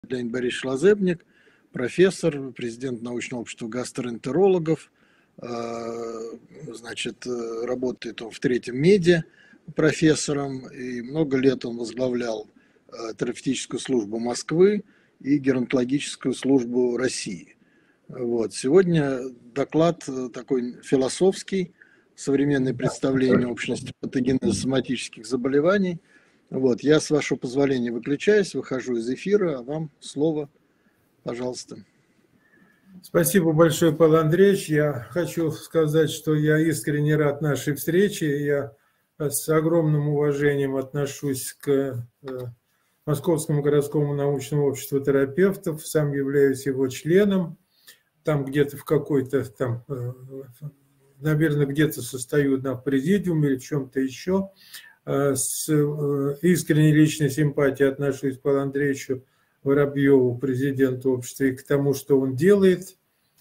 Леонид Борисович Лазебник, профессор, президент научного общества гастроэнтерологов, значит, работает он в третьем меде профессором, и много лет он возглавлял терапевтическую службу Москвы и геронтологическую службу России. Вот. Сегодня доклад такой философский, современное представление общности патогенеза соматических заболеваний. Вот. Я, с вашего позволения, выключаюсь, выхожу из эфира, а вам слово, пожалуйста. Спасибо большое, Павел Андреевич. Я хочу сказать, что я искренне рад нашей встрече. Я с огромным уважением отношусь к Московскому городскому научному обществу терапевтов. Сам являюсь его членом. Там где-то в какой-то, там, наверное, где-то состою в президиуме или в чем-то еще. С искренней личной симпатией отношусь к Павлу Андреевичу Воробьеву, президенту общества, и к тому, что он делает.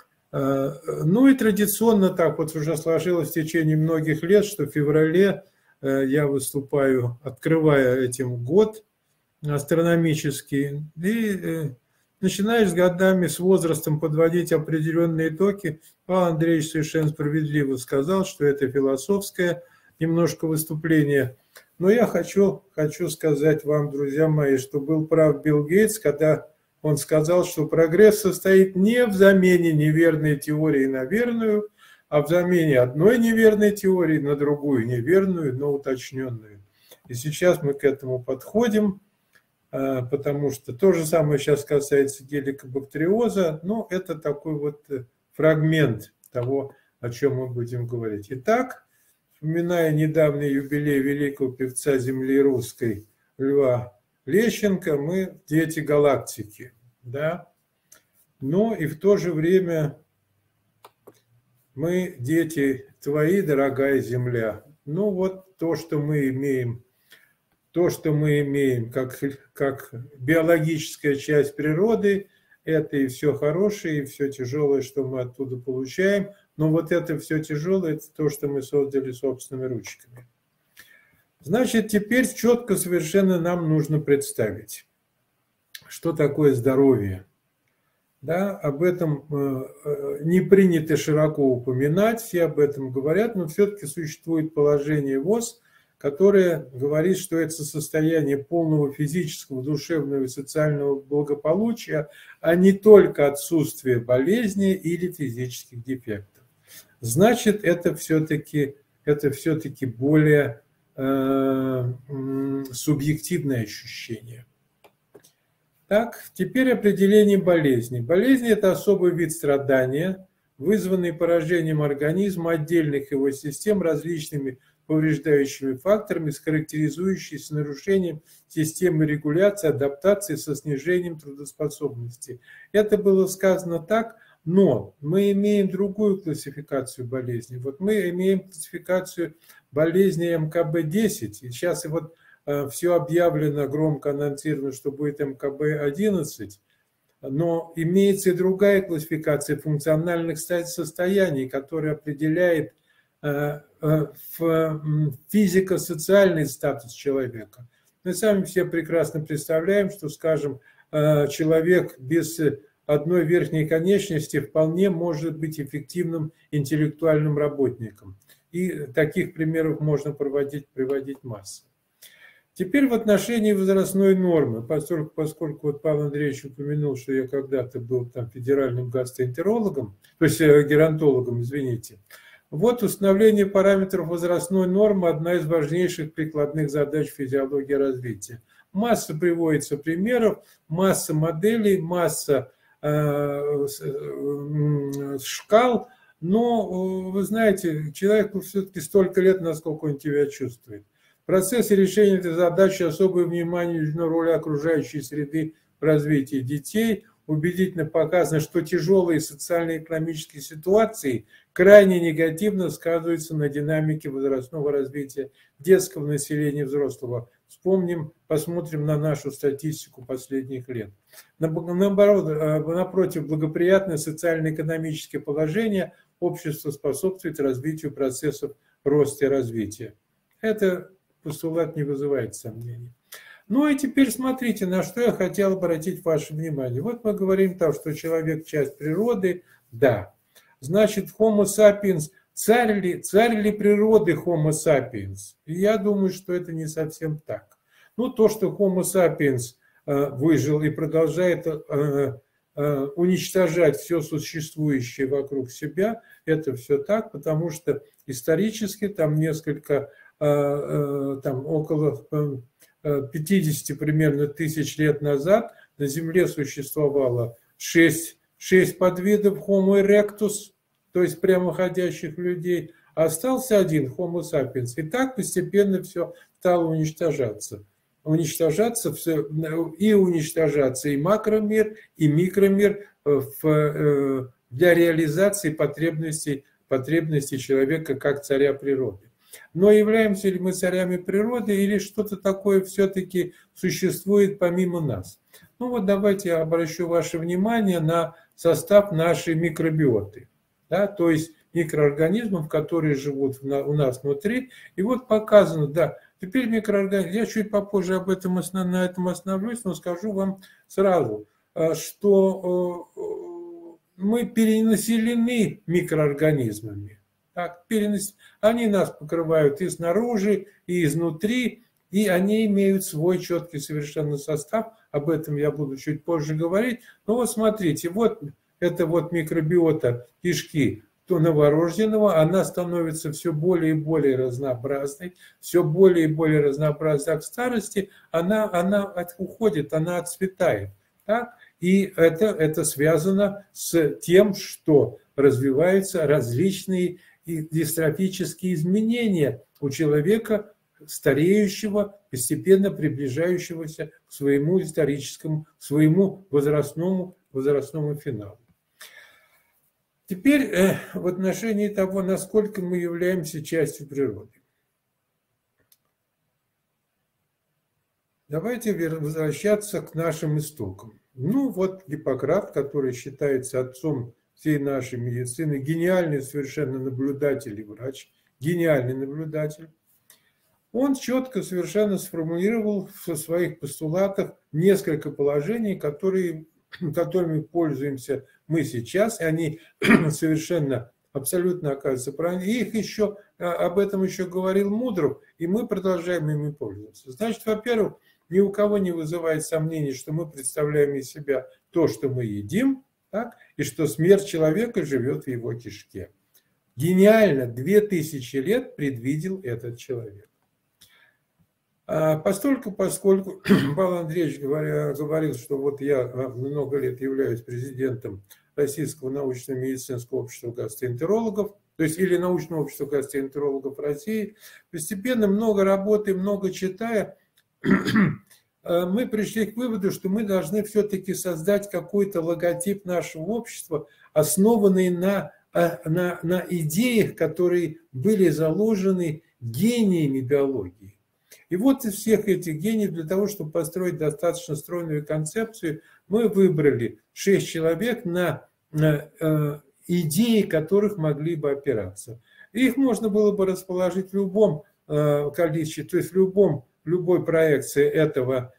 Ну и традиционно так вот уже сложилось в течение многих лет, что в феврале я выступаю, открывая этим год астрономический, и начинаешь с годами, с возрастом подводить определенные итоги. Павел Андреевич совершенно справедливо сказал, что это философское немножко выступление. Но я хочу сказать вам, друзья мои, что был прав Билл Гейтс, когда он сказал, что прогресс состоит не в замене неверной теории на верную, а в замене одной неверной теории на другую неверную, но уточненную. И сейчас мы к этому подходим, потому что то же самое сейчас касается геликобактериоза, но это такой вот фрагмент того, о чем мы будем говорить. Итак, вспоминая недавний юбилей великого певца земли русской Льва Лещенко, мы дети галактики, да, но и в то же время мы дети твои, дорогая Земля. Ну вот то, что мы имеем как биологическая часть природы, это и все хорошее, и все тяжелое, что мы оттуда получаем. Но вот это все тяжелое, это то, что мы создали собственными ручками. Значит, теперь четко совершенно нам нужно представить, что такое здоровье. Да, об этом не принято широко упоминать, все об этом говорят, но все-таки существует положение ВОЗ, которое говорит, что это состояние полного физического, душевного и социального благополучия, а не только отсутствие болезни или физических дефектов. Значит, это все-таки более субъективное ощущение. Так, теперь определение болезни. Болезнь – это особый вид страдания, вызванный поражением организма отдельных его систем различными повреждающими факторами, с характеризующимися нарушением системы регуляции, адаптации со снижением трудоспособности. Это было сказано так, но мы имеем другую классификацию болезней. Вот мы имеем классификацию болезни МКБ-10, и сейчас вот все объявлено, громко анонсировано, что будет МКБ-11, но имеется и другая классификация функциональных состояний, которая определяет физико-социальный статус человека. Мы сами все прекрасно представляем, что, скажем, человек без одной верхней конечности вполне может быть эффективным интеллектуальным работником. И таких примеров можно приводить массу. Теперь в отношении возрастной нормы, поскольку вот Павел Андреевич упомянул, что я когда-то был там федеральным гастроэнтерологом, то есть геронтологом, извините. Вот установление параметров возрастной нормы – одна из важнейших прикладных задач физиологии развития. Масса приводится примеров, масса моделей, масса шкал, но, вы знаете, человеку все-таки столько лет, насколько он тебя чувствует. В процессе решения этой задачи особое внимание уделено роли окружающей среды в развитии детей. Убедительно показано, что тяжелые социально-экономические ситуации крайне негативно сказываются на динамике возрастного развития детского населения, взрослого. Вспомним, посмотрим на нашу статистику последних лет. Напротив, благоприятное социально-экономическое положение общества способствует развитию процессов роста и развития. Это постулат не вызывает сомнений. Ну и теперь смотрите, на что я хотел обратить ваше внимание. Вот мы говорим там, что человек часть природы, да. Значит, Homo sapiens, царь ли природы Homo sapiens? И я думаю, что это не совсем так. Ну, то, что Homo sapiens выжил и продолжает уничтожать все существующее вокруг себя, это все так, потому что исторически там несколько, там около 50 примерно тысяч лет назад на Земле существовало 6 подвидов Homo erectus, то есть прямоходящих людей, а остался один Homo sapiens. И так постепенно все стало уничтожаться. Уничтожаться и макромир, и микромир для реализации потребностей человека как царя природы. Но являемся ли мы царями природы или что-то такое все-таки существует помимо нас? Ну вот давайте я обращу ваше внимание на состав нашей микробиоты, да, то есть микроорганизмов, которые живут у нас внутри. И вот показано, да, теперь микроорганизмы, я чуть попозже на этом остановлюсь, но скажу вам сразу, что мы перенаселены микроорганизмами. Так, они нас покрывают и снаружи, и изнутри, и они имеют свой четкий совершенно состав. Об этом я буду чуть позже говорить. Но вот смотрите, вот это вот микробиота кишки новорожденного, она становится все более и более разнообразной, все более и более разнообразной. А к старости она уходит, она отцветает. Так? И это связано с тем, что развиваются различные дистрофические изменения у человека, стареющего, постепенно приближающегося к своему историческому, своему возрастному финалу. Теперь в отношении того, насколько мы являемся частью природы. Давайте возвращаться к нашим истокам. Ну вот Гиппократ, который считается отцом всей нашей медицины, гениальный совершенно наблюдатель и врач, гениальный наблюдатель, он четко совершенно сформулировал в своих постулатах несколько положений, которыми пользуемся мы сейчас, и они совершенно, абсолютно оказываются правильными. Об этом еще говорил Мудров, и мы продолжаем ими пользоваться. Значит, во-первых, ни у кого не вызывает сомнений, что мы представляем из себя то, что мы едим, так, и что смерть человека живет в его кишке. Гениально 2000 лет предвидел этот человек. Поскольку Павел Андреевич говорил, что вот я много лет являюсь президентом Российского научно-медицинского общества гастроэнтерологов, то есть или научного общества гастроэнтерологов России, постепенно много работы, много читая, мы пришли к выводу, что мы должны все-таки создать какой-то логотип нашего общества, основанный на идеях, которые были заложены гениями биологии. И вот из всех этих гениев, для того, чтобы построить достаточно стройную концепцию, мы выбрали 6 человек, на идеи которых могли бы опираться. Их можно было бы расположить в любом количестве, то есть в любой проекции этого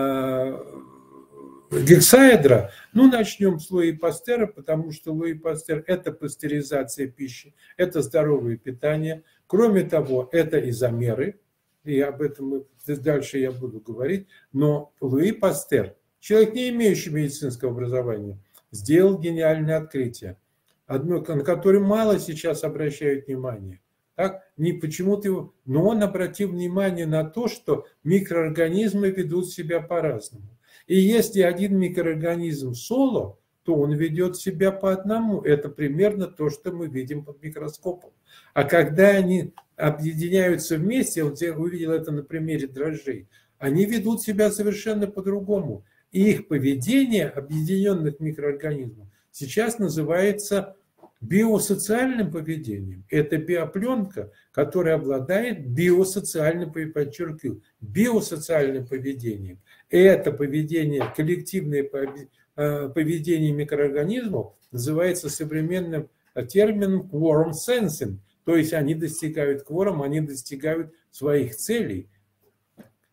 гексаэдра. Ну, начнем с Луи Пастера, потому что Луи Пастер – это пастеризация пищи, это здоровое питание. Кроме того, это изомеры, и об этом дальше я буду говорить. Но Луи Пастер, человек, не имеющий медицинского образования, сделал гениальное открытие, на которое мало сейчас обращают внимание. Так, не почему-то его, но он обратил внимание на то, что микроорганизмы ведут себя по-разному. И если один микроорганизм соло, то он ведет себя по одному. Это примерно то, что мы видим под микроскопом. А когда они объединяются вместе, вот я увидел это на примере дрожжей, они ведут себя совершенно по-другому. И их поведение объединенных микроорганизмов сейчас называется биосоциальным поведением. Это биопленка, которая обладает биосоциальным, подчеркиваю, биосоциальным поведением. Это поведение, коллективное поведение микроорганизмов называется современным термином quorum sensing. То есть они достигают quorum, они достигают своих целей.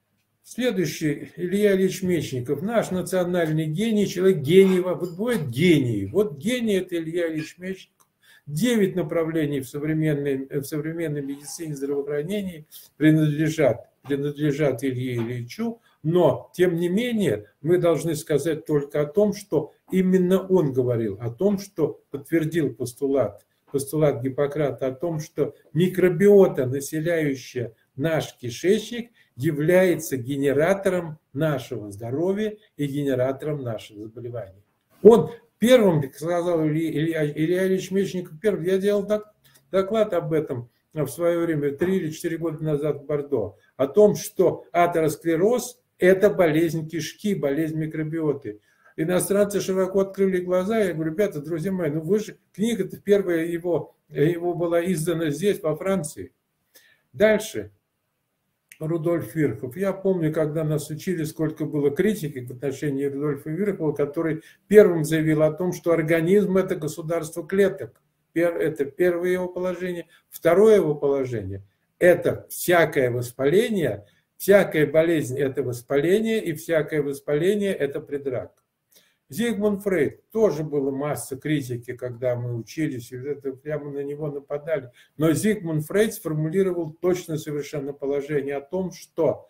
Следующий, Илья Ильич Мечников, наш национальный гений, человек гений, вот бывает гений. Вот гений – это Илья Ильич Мечников. 9 направлений в современной медицине, здравоохранении принадлежат Илье Ильичу, но, тем не менее, мы должны сказать только о том, что именно он говорил, о том, что подтвердил постулат Гиппократа, о том, что микробиота, населяющая наш кишечник, является генератором нашего здоровья и генератором наших заболеваний. Он первым сказал, Илья Ильич Мечников первым, я делал доклад об этом в свое время, 3 или 4 года назад в Бордо, о том, что атеросклероз – это болезнь кишки, болезнь микробиоты. Иностранцы широко открыли глаза, я говорю, ребята, друзья мои, ну вы же, книга-то первая его была издана здесь, во Франции. Дальше. Рудольф Вирхов. Я помню, когда нас учили, сколько было критики в отношении Рудольфа Вирхова, который первым заявил о том, что организм – это государство клеток. Это первое его положение. Второе его положение – это всякое воспаление, всякая болезнь – это воспаление, и всякое воспаление – это предрак. Зигмунд Фрейд, тоже была масса критики, когда мы учились, и это прямо на него нападали. Но Зигмунд Фрейд сформулировал точно совершенно положение о том, что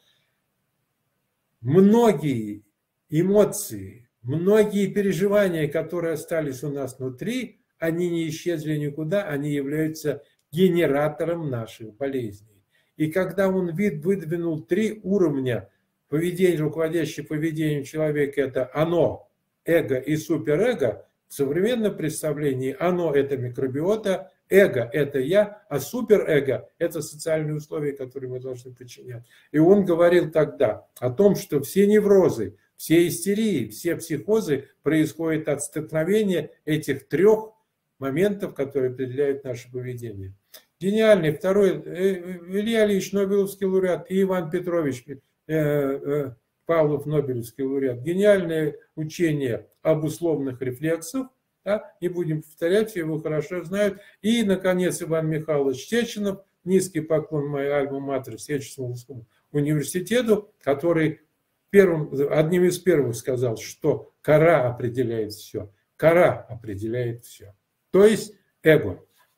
многие эмоции, многие переживания, которые остались у нас внутри, они не исчезли никуда, они являются генератором наших болезней. И когда он выдвинул 3 уровня поведения, руководящее поведением человека, это оно, эго и суперэго, в современном представлении оно – это микробиота, эго – это я, а суперэго – это социальные условия, которые мы должны подчинять. И он говорил тогда о том, что все неврозы, все истерии, все психозы происходят от столкновения этих 3 моментов, которые определяют наше поведение. Гениальный второй, Илья Ильич, Нобелевский лауреат, и Иван Петрович Павлов, Нобелевский лауреат. Гениальное учение об условных рефлексах. Да? Не будем повторять, все его хорошо знают. И, наконец, Иван Михайлович Сеченов, низкий поклон моей альма-матер Сеченовскому университету, который одним из первых сказал, что кора определяет все. Кора определяет все. То есть эго.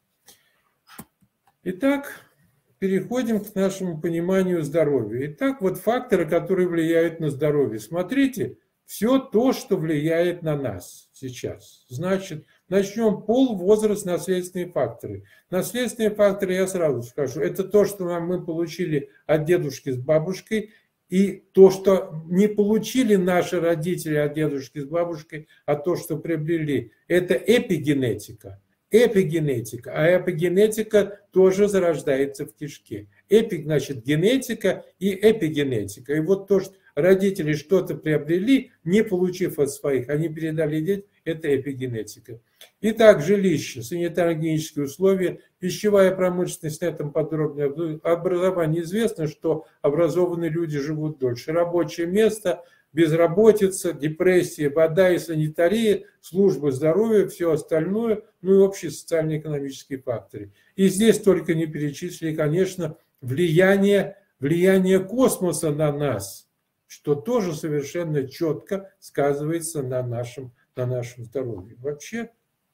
Итак, переходим к нашему пониманию здоровья. Итак, вот факторы, которые влияют на здоровье. Смотрите, все то, что влияет на нас сейчас. Значит, начнем пол, возраст, наследственные факторы. Наследственные факторы, я сразу скажу, это то, что мы получили от дедушки с бабушкой, и то, что не получили наши родители от дедушки с бабушкой, а то, что приобрели, это эпигенетика. Эпигенетика. А эпигенетика тоже зарождается в кишке. Эпик, значит, генетика и эпигенетика. И вот то, что родители что-то приобрели, не получив от своих, они передали детям, это эпигенетика. Итак, жилище, санитарно-гигиенические условия, пищевая промышленность, на этом подробнее. Образование. Известно, что образованные люди живут дольше. Рабочее место, безработица, депрессия, вода и санитария, служба здоровья, все остальное, ну и общие социально-экономические факторы. И здесь только не перечислили, конечно, влияние космоса на нас, что тоже совершенно четко сказывается на нашем здоровье. Вообще,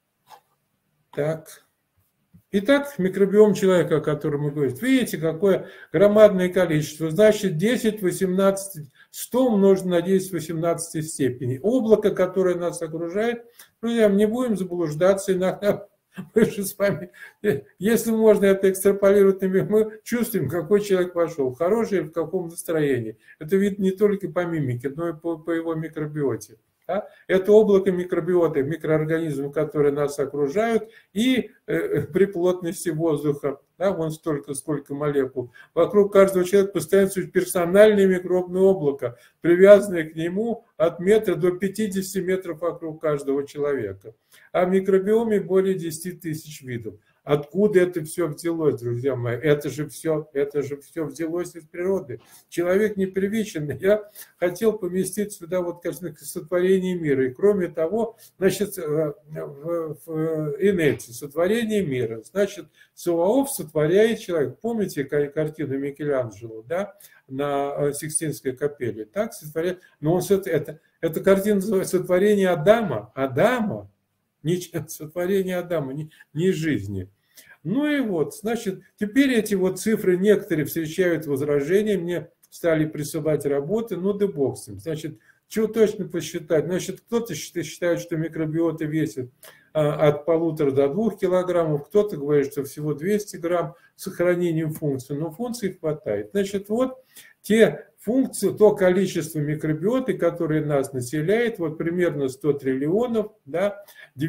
так. Итак, микробиом человека, о котором мы говорим. Видите, какое громадное количество. Значит, 10, 18, 100 умножить на 10 в 18 степени. Облако, которое нас окружает, друзья, не будем заблуждаться иногда. Мы же с вами, если можно это экстраполировать, мы чувствуем, какой человек пошел, хороший или в каком настроении. Это видно не только по мимике, но и по его микробиоте. Да? Это облако микробиоты, микроорганизмов, которые нас окружают, и при плотности воздуха, да, вон столько, сколько молекул. Вокруг каждого человека постоянно существует персональное микробное облако, привязанное к нему от метра до 50 метров вокруг каждого человека. А в микробиоме более 10 тысяч видов. Откуда это все взялось, друзья мои? Это же все взялось из природы. Человек не привычен. Я хотел поместить сюда вот, кажется, сотворение мира. И кроме того, значит, в инете сотворение мира. Значит, Саваоф сотворяет человека. Помните картину Микеланджело, да, на Сикстинской капелле? Так сотворяет. Но он это картина сотворения Адама. Сотворение Адама, не жизни. Ну и вот, значит, теперь эти вот цифры некоторые встречают возражения, мне стали присылать работы, ну да бог с ним. Значит, чего точно посчитать? Значит, кто-то считает, что микробиота весит от 1,5 до 2 килограммов, кто-то говорит, что всего 200 грамм с сохранением функций, но функций хватает. Значит, вот те функции, то количество микробиоты, которые нас населяет, вот примерно 100 триллионов, да,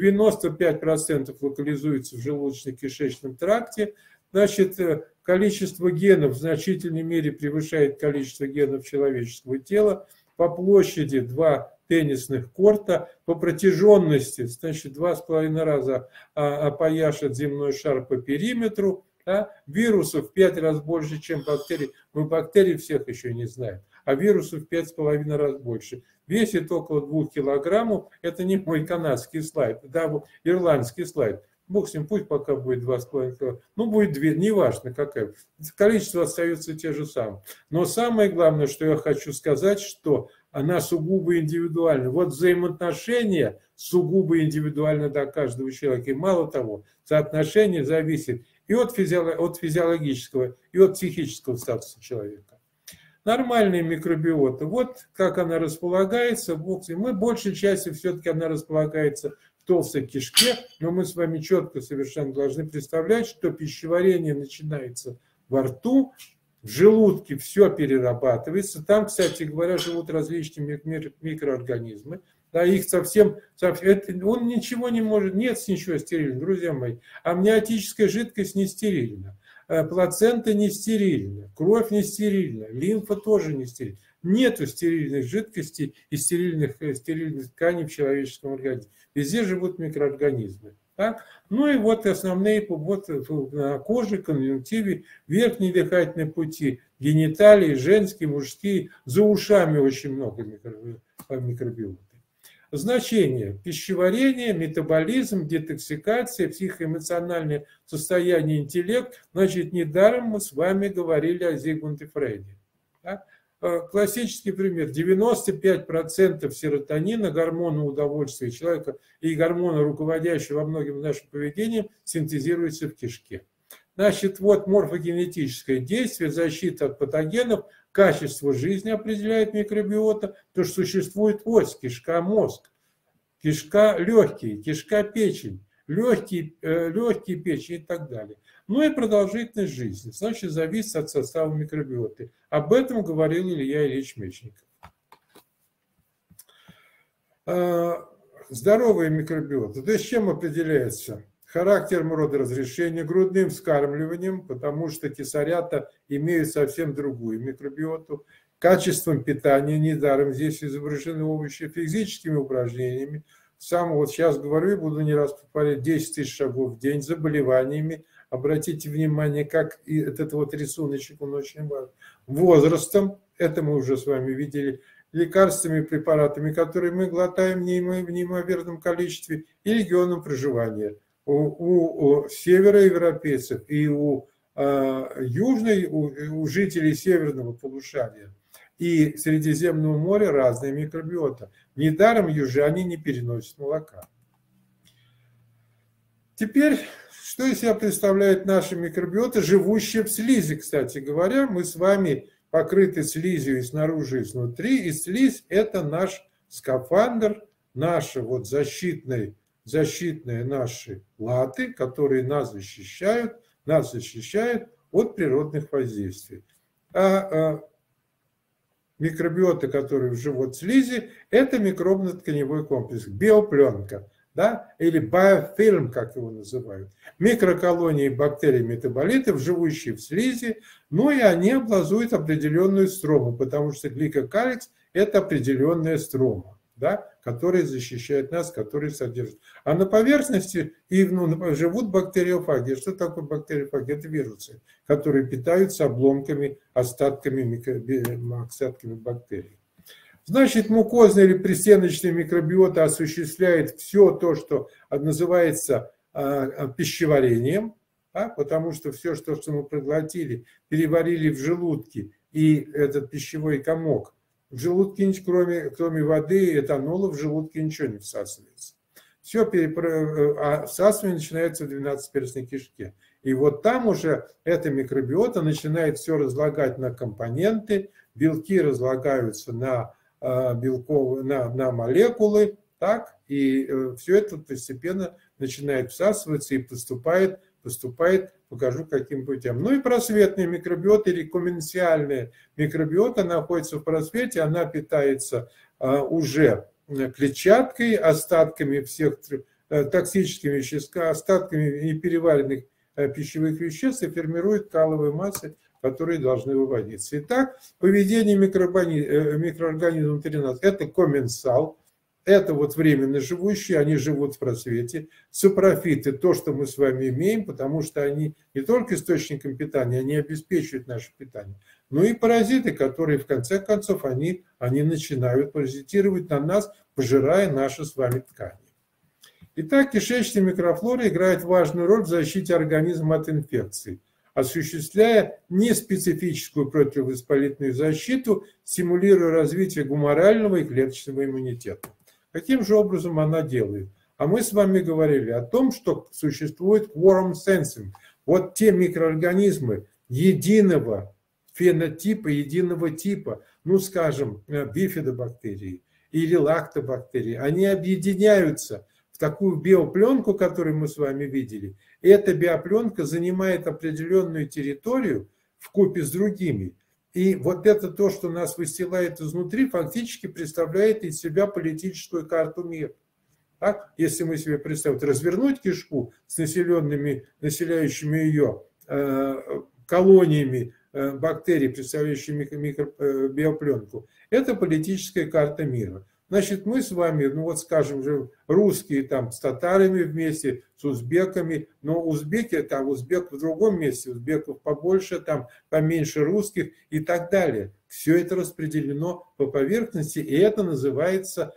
95% локализуется в желудочно-кишечном тракте, значит, количество генов в значительной мере превышает количество генов человеческого тела, по площади 2 теннисных корта, по протяженности, значит, 2,5 раза опояшет земной шар по периметру, да? Вирусов в 5 раз больше, чем бактерий. Мы бактерий всех еще не знаем, а вирусов в 5,5 раз больше. Весит около 2 килограммов. Это не мой канадский слайд, да, вот ирландский слайд. Бог с ним, пусть пока будет 2,5 килограмма. Ну, будет 2, неважно какая. Количество остается те же самые. Но самое главное, что я хочу сказать, что она сугубо индивидуальна. Вот взаимоотношения сугубо индивидуально до каждого человека. И мало того, соотношение зависит и от физиологического, и от психического статуса человека. Нормальная микробиота, вот как она располагается, мы большей частью все-таки она располагается в толстой кишке, но мы с вами четко совершенно должны представлять, что пищеварение начинается во рту, в желудке все перерабатывается, там, кстати говоря, живут различные микроорганизмы, да, их совсем он ничего не может, нет ничего стерильного, друзья мои. Амниотическая жидкость не стерильна, плацента не стерильна, кровь не стерильна, лимфа тоже не стерильна. Нету стерильных жидкостей и стерильных тканей в человеческом организме. Везде живут микроорганизмы. Так? Ну и вот основные вот на коже, конъюнктиве, верхние дыхательные пути, гениталии, женские, мужские, за ушами очень много микробиоты. Значение: пищеварение, метаболизм, детоксикация, психоэмоциональное состояние, интеллект. Значит, недаром мы с вами говорили о Зигмунде Фрейде. Так? Классический пример: 95% серотонина, гормона удовольствия человека и гормона, руководящего во многим нашим поведением, синтезируется в кишке. Значит, вот морфогенетическое действие, защита от патогенов, качество жизни определяет микробиота, то что существует ось кишка-мозг, кишка-легкие, кишка-печень, легкие печень и так далее. Ну и продолжительность жизни, значит, зависит от состава микробиоты. Об этом говорил Илья Ильич Мечников. Здоровая микробиота, то есть чем определяется? Характером родоразрешения, грудным вскармливанием, потому что кесарята имеют совсем другую микробиоту, качеством питания, недаром здесь изображены овощи, физическими упражнениями. Сам вот сейчас говорю и буду не раз повторять: 10 тысяч шагов в день, заболеваниями. Обратите внимание, как этот вот рисуночек, он очень важен. Возрастом, это мы уже с вами видели, лекарственными препаратами, которые мы глотаем в неимоверном количестве, и регионом проживания. У североевропейцев и у жителей северного полушария и Средиземного моря разная микробиота. Недаром южане не переносят молока. Теперь, что из себя представляет наша микробиота, живущая в слизи, кстати говоря. Мы с вами покрыты слизью и снаружи, и снутри, и слизь – это наш скафандр, наши вот защитные наши латы, которые нас защищают от природных воздействий. А микробиота, которая живет в слизи, это микробно-тканевой комплекс, биопленка, да, или биофильм, как его называют. Микроколонии бактерий-метаболитов, живущие в слизи, ну и они образуют определенную строму, потому что гликокаликс – это определенная строма. да, которые защищают нас, которые содержат. А на поверхности живут бактериофаги. Что такое бактериофаги? Это вирусы, которые питаются обломками, остатками бактерий. Значит, мукозная или пристеночная микробиота осуществляет все то, что называется пищеварением, да, потому что все, что мы проглотили, переварили в желудке, и этот пищевой комок в желудке, кроме воды и этанола, в желудке ничего не всасывается. Все всасывание начинается в 12-перстной кишке. И вот там уже эта микробиота начинает все разлагать на компоненты, белки разлагаются на молекулы, так, и все это постепенно начинает всасываться и поступает, покажу каким путем. Ну и просветная микробиота или комменсиальная микробиота находится в просвете, она питается уже клетчаткой, остатками всех токсических веществ, остатками непереваренных пищевых веществ и формирует каловые массы, которые должны выводиться. Итак, поведение микроорганизмов 13 – это комменсал, это вот временно живущие, они живут в просвете. Сапрофиты – то, что мы с вами имеем, потому что они не только источником питания, они обеспечивают наше питание, но и паразиты, которые в конце концов они начинают паразитировать на нас, пожирая наши с вами ткани. Итак, кишечная микрофлора играет важную роль в защите организма от инфекций, осуществляя неспецифическую противовоспалительную защиту, стимулируя развитие гуморального и клеточного иммунитета. Каким же образом она делает? А мы с вами говорили о том, что существует quorum sensing. Вот те микроорганизмы единого фенотипа, единого типа, ну, скажем, бифидобактерии или лактобактерии, они объединяются в такую биопленку, которую мы с вами видели. И эта биопленка занимает определенную территорию вкупе с другими. И вот это то, что нас выстилает изнутри, фактически представляет из себя политическую карту мира. Так? Если мы себе представим, развернуть кишку с населяющими ее колониями бактерий, представляющими биопленку, это политическая карта мира. Значит, мы с вами, ну вот скажем же, русские там с татарами вместе, с узбеками, но узбеки, там узбек в другом месте, узбеков побольше, там поменьше русских и так далее. Все это распределено по поверхности, и это называется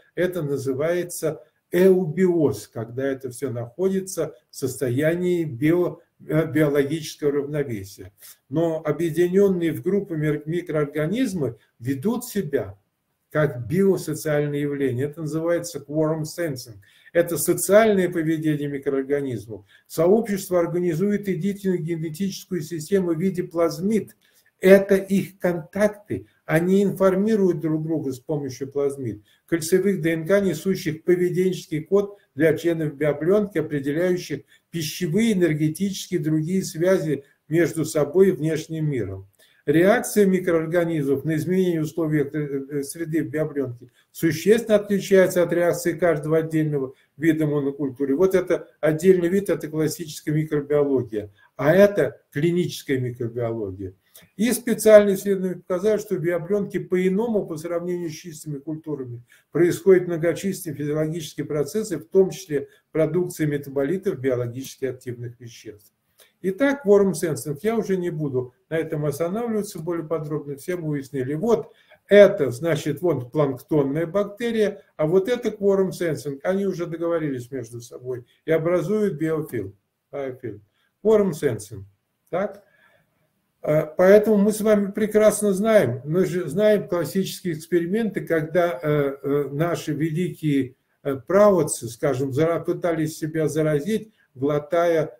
эубиоз, когда это все находится в состоянии биологического равновесия. Но объединенные в группы микроорганизмы ведут себя как биосоциальное явление. Это называется quorum sensing. Это социальное поведение микроорганизмов. Сообщество организует единую генетическую систему в виде плазмид. Это их контакты. Они информируют друг друга с помощью плазмид, кольцевых ДНК, несущих поведенческий код для членов биопленки, определяющих пищевые, энергетические и другие связи между собой и внешним миром. Реакция микроорганизмов на изменение условий среды в биопленке существенно отличается от реакции каждого отдельного вида монокультуры. Вот это отдельный вид, это классическая микробиология, а это клиническая микробиология. И специальные исследования показали, что в биопленке по-иному, по сравнению с чистыми культурами, происходят многочисленные физиологические процессы, в том числе продукция метаболитов биологически активных веществ. Итак, quorum sensing, я уже не буду на этом останавливаться более подробно, все мы уяснили. Вот это, значит, вот планктонная бактерия, а вот это quorum sensing, они уже договорились между собой и образуют биофильм. Quorum sensing. Так? Поэтому мы с вами прекрасно знаем, мы же знаем классические эксперименты, когда наши великие праотцы, скажем, пытались себя заразить, глотая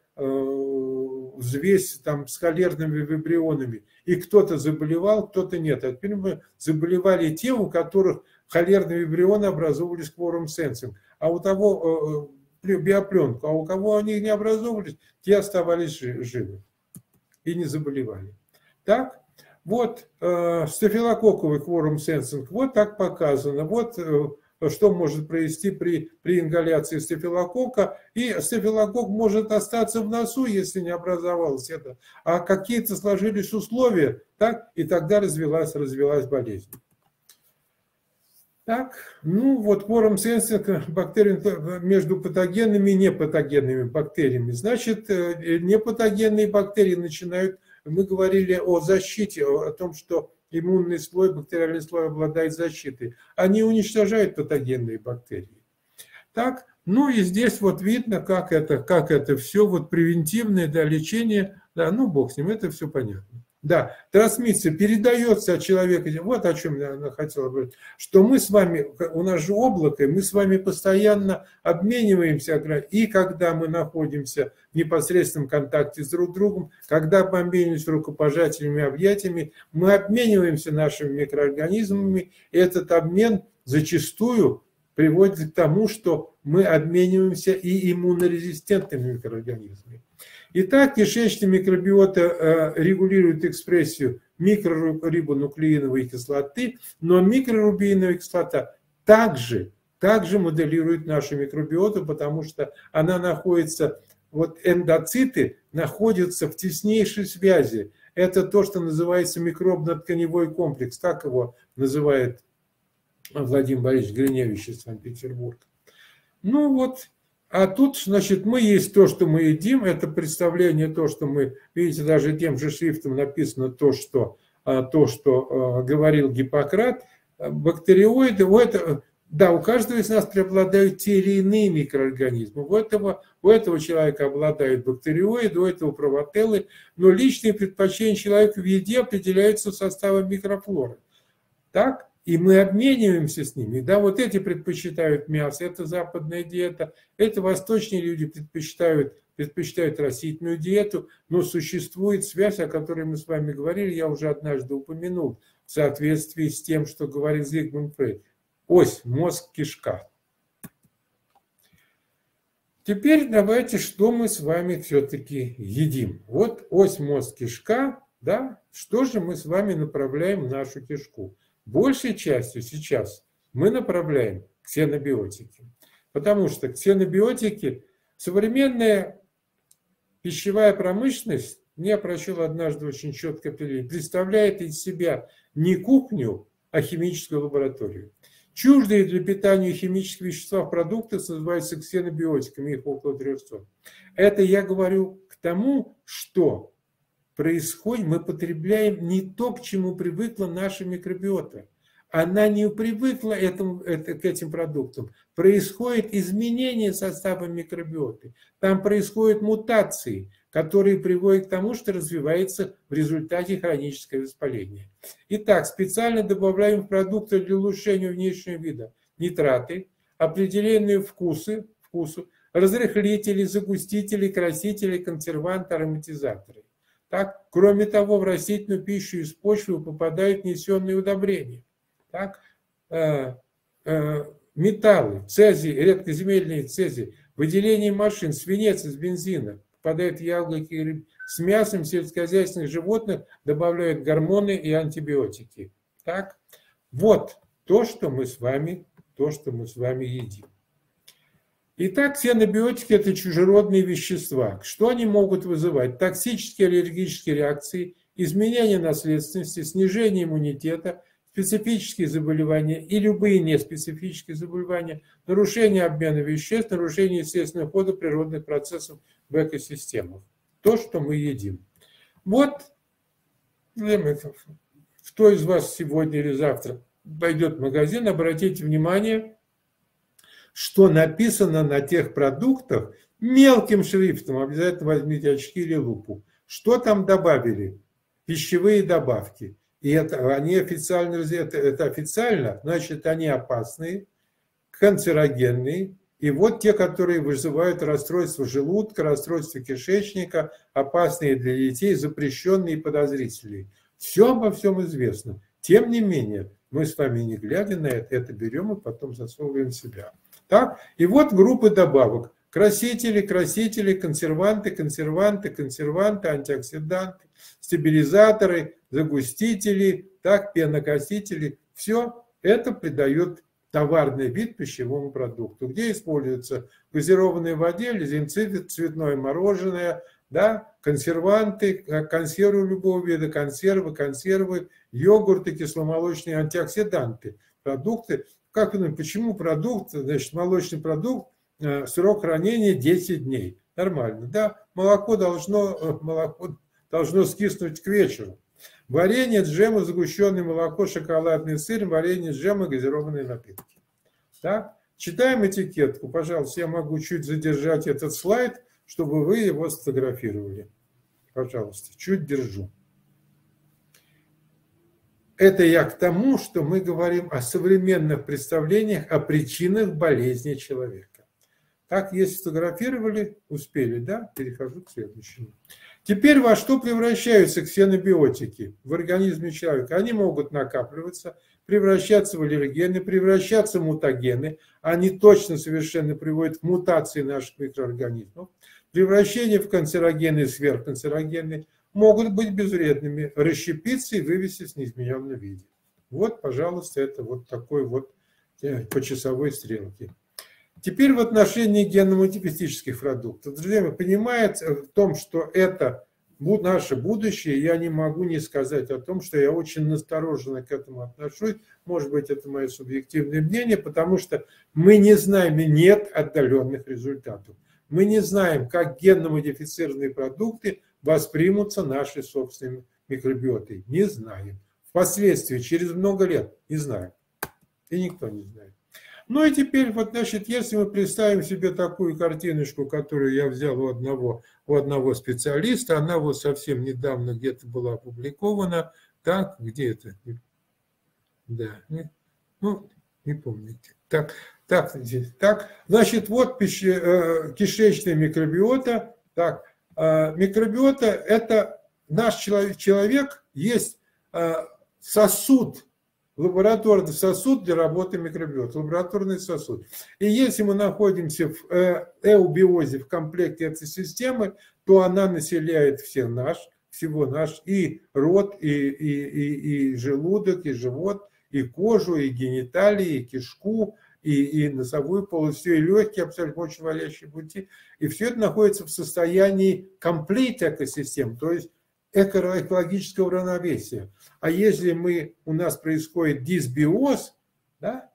взвесь там с холерными вибрионами. И кто-то заболевал, кто-то нет. А теперь мы заболевали те, у которых холерные вибрионы образовывались quorum sensing. А у того биопленку, а у кого они не образовывались, те оставались живы и не заболевали. Так, вот стафилококковый quorum sensing, вот так показано. Вот что может произойти при ингаляции стафилококка. И стафилококк может остаться в носу, если не образовалось это. А какие-то сложились условия, так, и тогда развилась болезнь. Так, ну вот quorum sensing бактерий между патогенными и непатогенными бактериями. Значит, непатогенные бактерии начинают, мы говорили о защите, о том, что иммунный слой, бактериальный слой обладает защитой. Они уничтожают патогенные бактерии. Так, ну и здесь вот видно, как это все, вот превентивное, да, лечение, да, ну бог с ним, это все понятно. Да, трансмиссия передается от человека. Вот о чем я хотел говорить. Что мы с вами, у нас же облако, и мы с вами постоянно обмениваемся. И когда мы находимся в непосредственном контакте с друг другом, когда мы обмениваемся рукопожатиями, объятиями, мы обмениваемся нашими микроорганизмами. И этот обмен зачастую приводит к тому, что мы обмениваемся и иммунорезистентными микроорганизмами. Итак, кишечная микробиота регулирует экспрессию микрорибонуклеиновой кислоты, но микрорубиновая кислота также моделирует нашу микробиоту, потому что она находится, вот эндоциты находятся в теснейшей связи. Это то, что называется микробно-тканевой комплекс, так его называет Владимир Борисович Гриневич из Санкт-Петербурга. Ну вот. А тут, значит, мы есть то, что мы едим, это представление, то, что мы, видите, даже тем же шрифтом написано то, что говорил Гиппократ, бактериоиды, да, у каждого из нас преобладают те или иные микроорганизмы. У этого человека обладают бактериоиды, у этого прователлы, но личные предпочтения человека в еде определяются составом микрофлоры. Так? И мы обмениваемся с ними. Да, вот эти предпочитают мясо, это западная диета, это восточные люди предпочитают растительную диету, но существует связь, о которой мы с вами говорили, я уже однажды упомянул, в соответствии с тем, что говорил Зигмунд Фрейд. Ось мозг-кишка. Теперь давайте, что мы с вами все-таки едим. Вот ось мозг-кишка, да, что же мы с вами направляем в нашу кишку? Большей частью сейчас мы направляем ксенобиотики, потому что ксенобиотики, современная пищевая промышленность, я прочел однажды очень четко определение, представляет из себя не кухню, а химическую лабораторию. Чуждые для питания химические вещества в продуктах называются ксенобиотиками, их около 300. Это я говорю к тому, что происходит, мы потребляем не то, к чему привыкла наша микробиота. Она не привыкла к этим продуктам. Происходит изменение состава микробиоты. Там происходят мутации, которые приводят к тому, что развивается в результате хроническое воспаление. Итак, специально добавляем в продукты для улучшения внешнего вида нитраты, определенные вкусу, разрыхлители, загустители, красители, консерванты, ароматизаторы. Так? Кроме того, в растительную пищу из почвы попадают внесенные удобрения. Так? Металлы, цезий, редкоземельные цезий, выделение машин, свинец из бензина, попадают в яблоки и рыбы. С мясом сельскохозяйственных животных добавляют гормоны и антибиотики. Так? Вот то, что мы с вами едим. Итак, ксенобиотики – это чужеродные вещества. Что они могут вызывать? Токсические аллергические реакции, изменение наследственности, снижение иммунитета, специфические заболевания и любые неспецифические заболевания, нарушение обмена веществ, нарушение естественного хода природных процессов в экосистемах. То, что мы едим. Вот, кто из вас сегодня или завтра пойдет в магазин, обратите внимание, что написано на тех продуктах мелким шрифтом, обязательно возьмите очки или лупу. Что там добавили? Пищевые добавки. И они официально, это официально, значит, они опасные, канцерогенные. И вот те, которые вызывают расстройство желудка, расстройство кишечника, опасные для детей, запрещенные и подозрительные. Все обо всем известно. Тем не менее, мы с вами, не глядя на это берем и потом засовываем в себя. Так? И вот группы добавок. Красители, консерванты, антиоксиданты, стабилизаторы, загустители, так, пенокосители. Все это придает товарный вид пищевому продукту, где используются в газированной воде, лизинцит, цветное мороженое, да, консерванты, консервы любого вида, консервы, йогурты, кисломолочные антиоксиданты, продукты, как вы думаете, почему продукт, значит, молочный продукт, срок хранения 10 дней? Нормально, да? Молоко должно скиснуть к вечеру. Варенье, джемы, сгущенное молоко, шоколадный сыр, варенье, джемы, газированные напитки. Так? Читаем этикетку. Пожалуйста, я могу чуть задержать этот слайд, чтобы вы его сфотографировали. Пожалуйста, чуть держу. Это я к тому, что мы говорим о современных представлениях о причинах болезни человека. Так, если сфотографировали, успели, да? Перехожу к следующему. Теперь во что превращаются ксенобиотики в организме человека? Они могут накапливаться, превращаться в аллергены, превращаться в мутагены. Они точно совершенно приводят к мутации наших микроорганизмов. Превращение в канцерогены и сверхканцерогены могут быть безвредными, расщепиться и вывести в неизмененном виде. Вот, пожалуйста, это вот такой вот по часовой стрелке. Теперь в отношении генно-модифицированных продуктов. Друзья мои, понимаете в том, что это наше будущее, я не могу не сказать о том, что я очень настороженно к этому отношусь. Может быть, это мое субъективное мнение, потому что мы не знаем, и нет отдаленных результатов. Мы не знаем, как генно-модифицированные продукты воспримутся нашей собственной микробиотой. Не знаем. Впоследствии, через много лет, не знаем. И никто не знает. Ну и теперь, вот, значит, если мы представим себе такую картиночку, которую я взял у одного специалиста, она вот совсем недавно где-то была опубликована. Так, где это? Да, ну, не помните. Так, значит, вот кишечная микробиота. Так, микробиота – это наш человек, есть сосуд, лабораторный сосуд для работы микробиота, лабораторный сосуд. И если мы находимся в эубиозе, в комплекте этой системы, то она населяет всего наш и рот, и желудок, и живот, и кожу, и гениталии, и кишку, и носовую полость, все, и легкие, абсолютно мочевыводящие пути. И все это находится в состоянии комплект экосистем, то есть экологического равновесия. А если у нас происходит дисбиоз, да,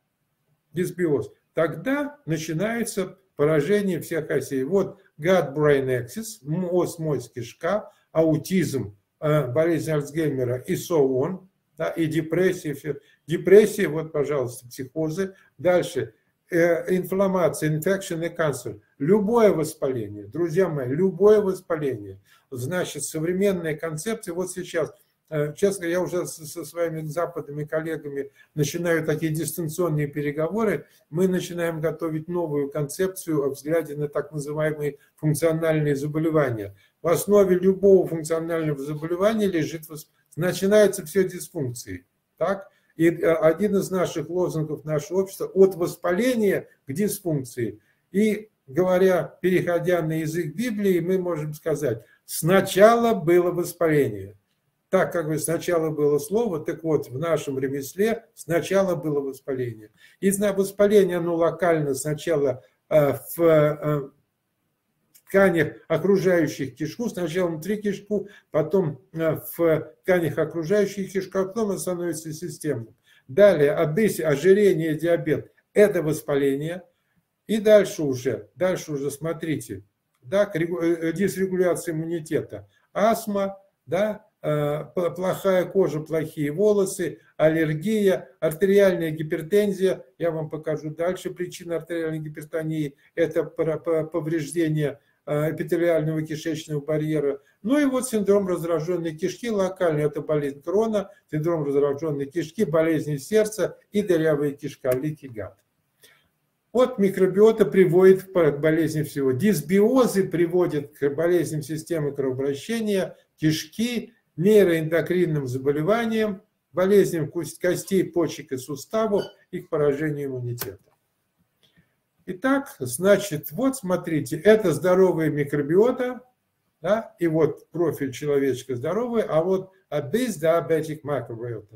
тогда начинается поражение всех осей. Вот gut-brain axis, мозг, кишка, аутизм, болезнь Альцгеймера и so on, да, и депрессия, все. Депрессия, вот, пожалуйста, психозы. Дальше инфламмация, инфекция и канцер. Любое воспаление, друзья мои, любое воспаление. Значит, современная концепция, вот сейчас, честно, я уже со своими западными коллегами начинаю такие дистанционные переговоры, мы начинаем готовить новую концепцию о взгляде на так называемые функциональные заболевания. В основе любого функционального заболевания начинается все дисфункции. Так? И один из наших лозунгов нашего общества – от воспаления к дисфункции. И говоря, переходя на язык Библии, мы можем сказать, сначала было воспаление. Так как бы сначала было слово, так вот, в нашем ремесле сначала было воспаление. И воспаление, оно локально сначала в тканях, окружающих кишку, сначала внутри кишку, потом в тканях, окружающих кишку, а потом оно становится системным. Далее, ожирение, диабет – это воспаление. И дальше уже смотрите, да, дисрегуляция иммунитета, астма, да, плохая кожа, плохие волосы, аллергия, артериальная гипертензия. Я вам покажу дальше причины артериальной гипертонии. Это повреждение эпителиального кишечного барьера. Ну и вот синдром раздраженной кишки, локальный, это болезнь Крона, синдром раздраженной кишки, болезни сердца и дырявая кишка, leaky gut. Вот микробиота приводит к болезни всего. Дисбиозы приводят к болезням системы кровообращения, кишки, нейроэндокринным заболеваниям, болезням костей, почек и суставов и к поражению иммунитета. Итак, значит, вот смотрите, это здоровая микробиота, да, и вот профиль человечка здоровый, а вот obese diabetic microbiota.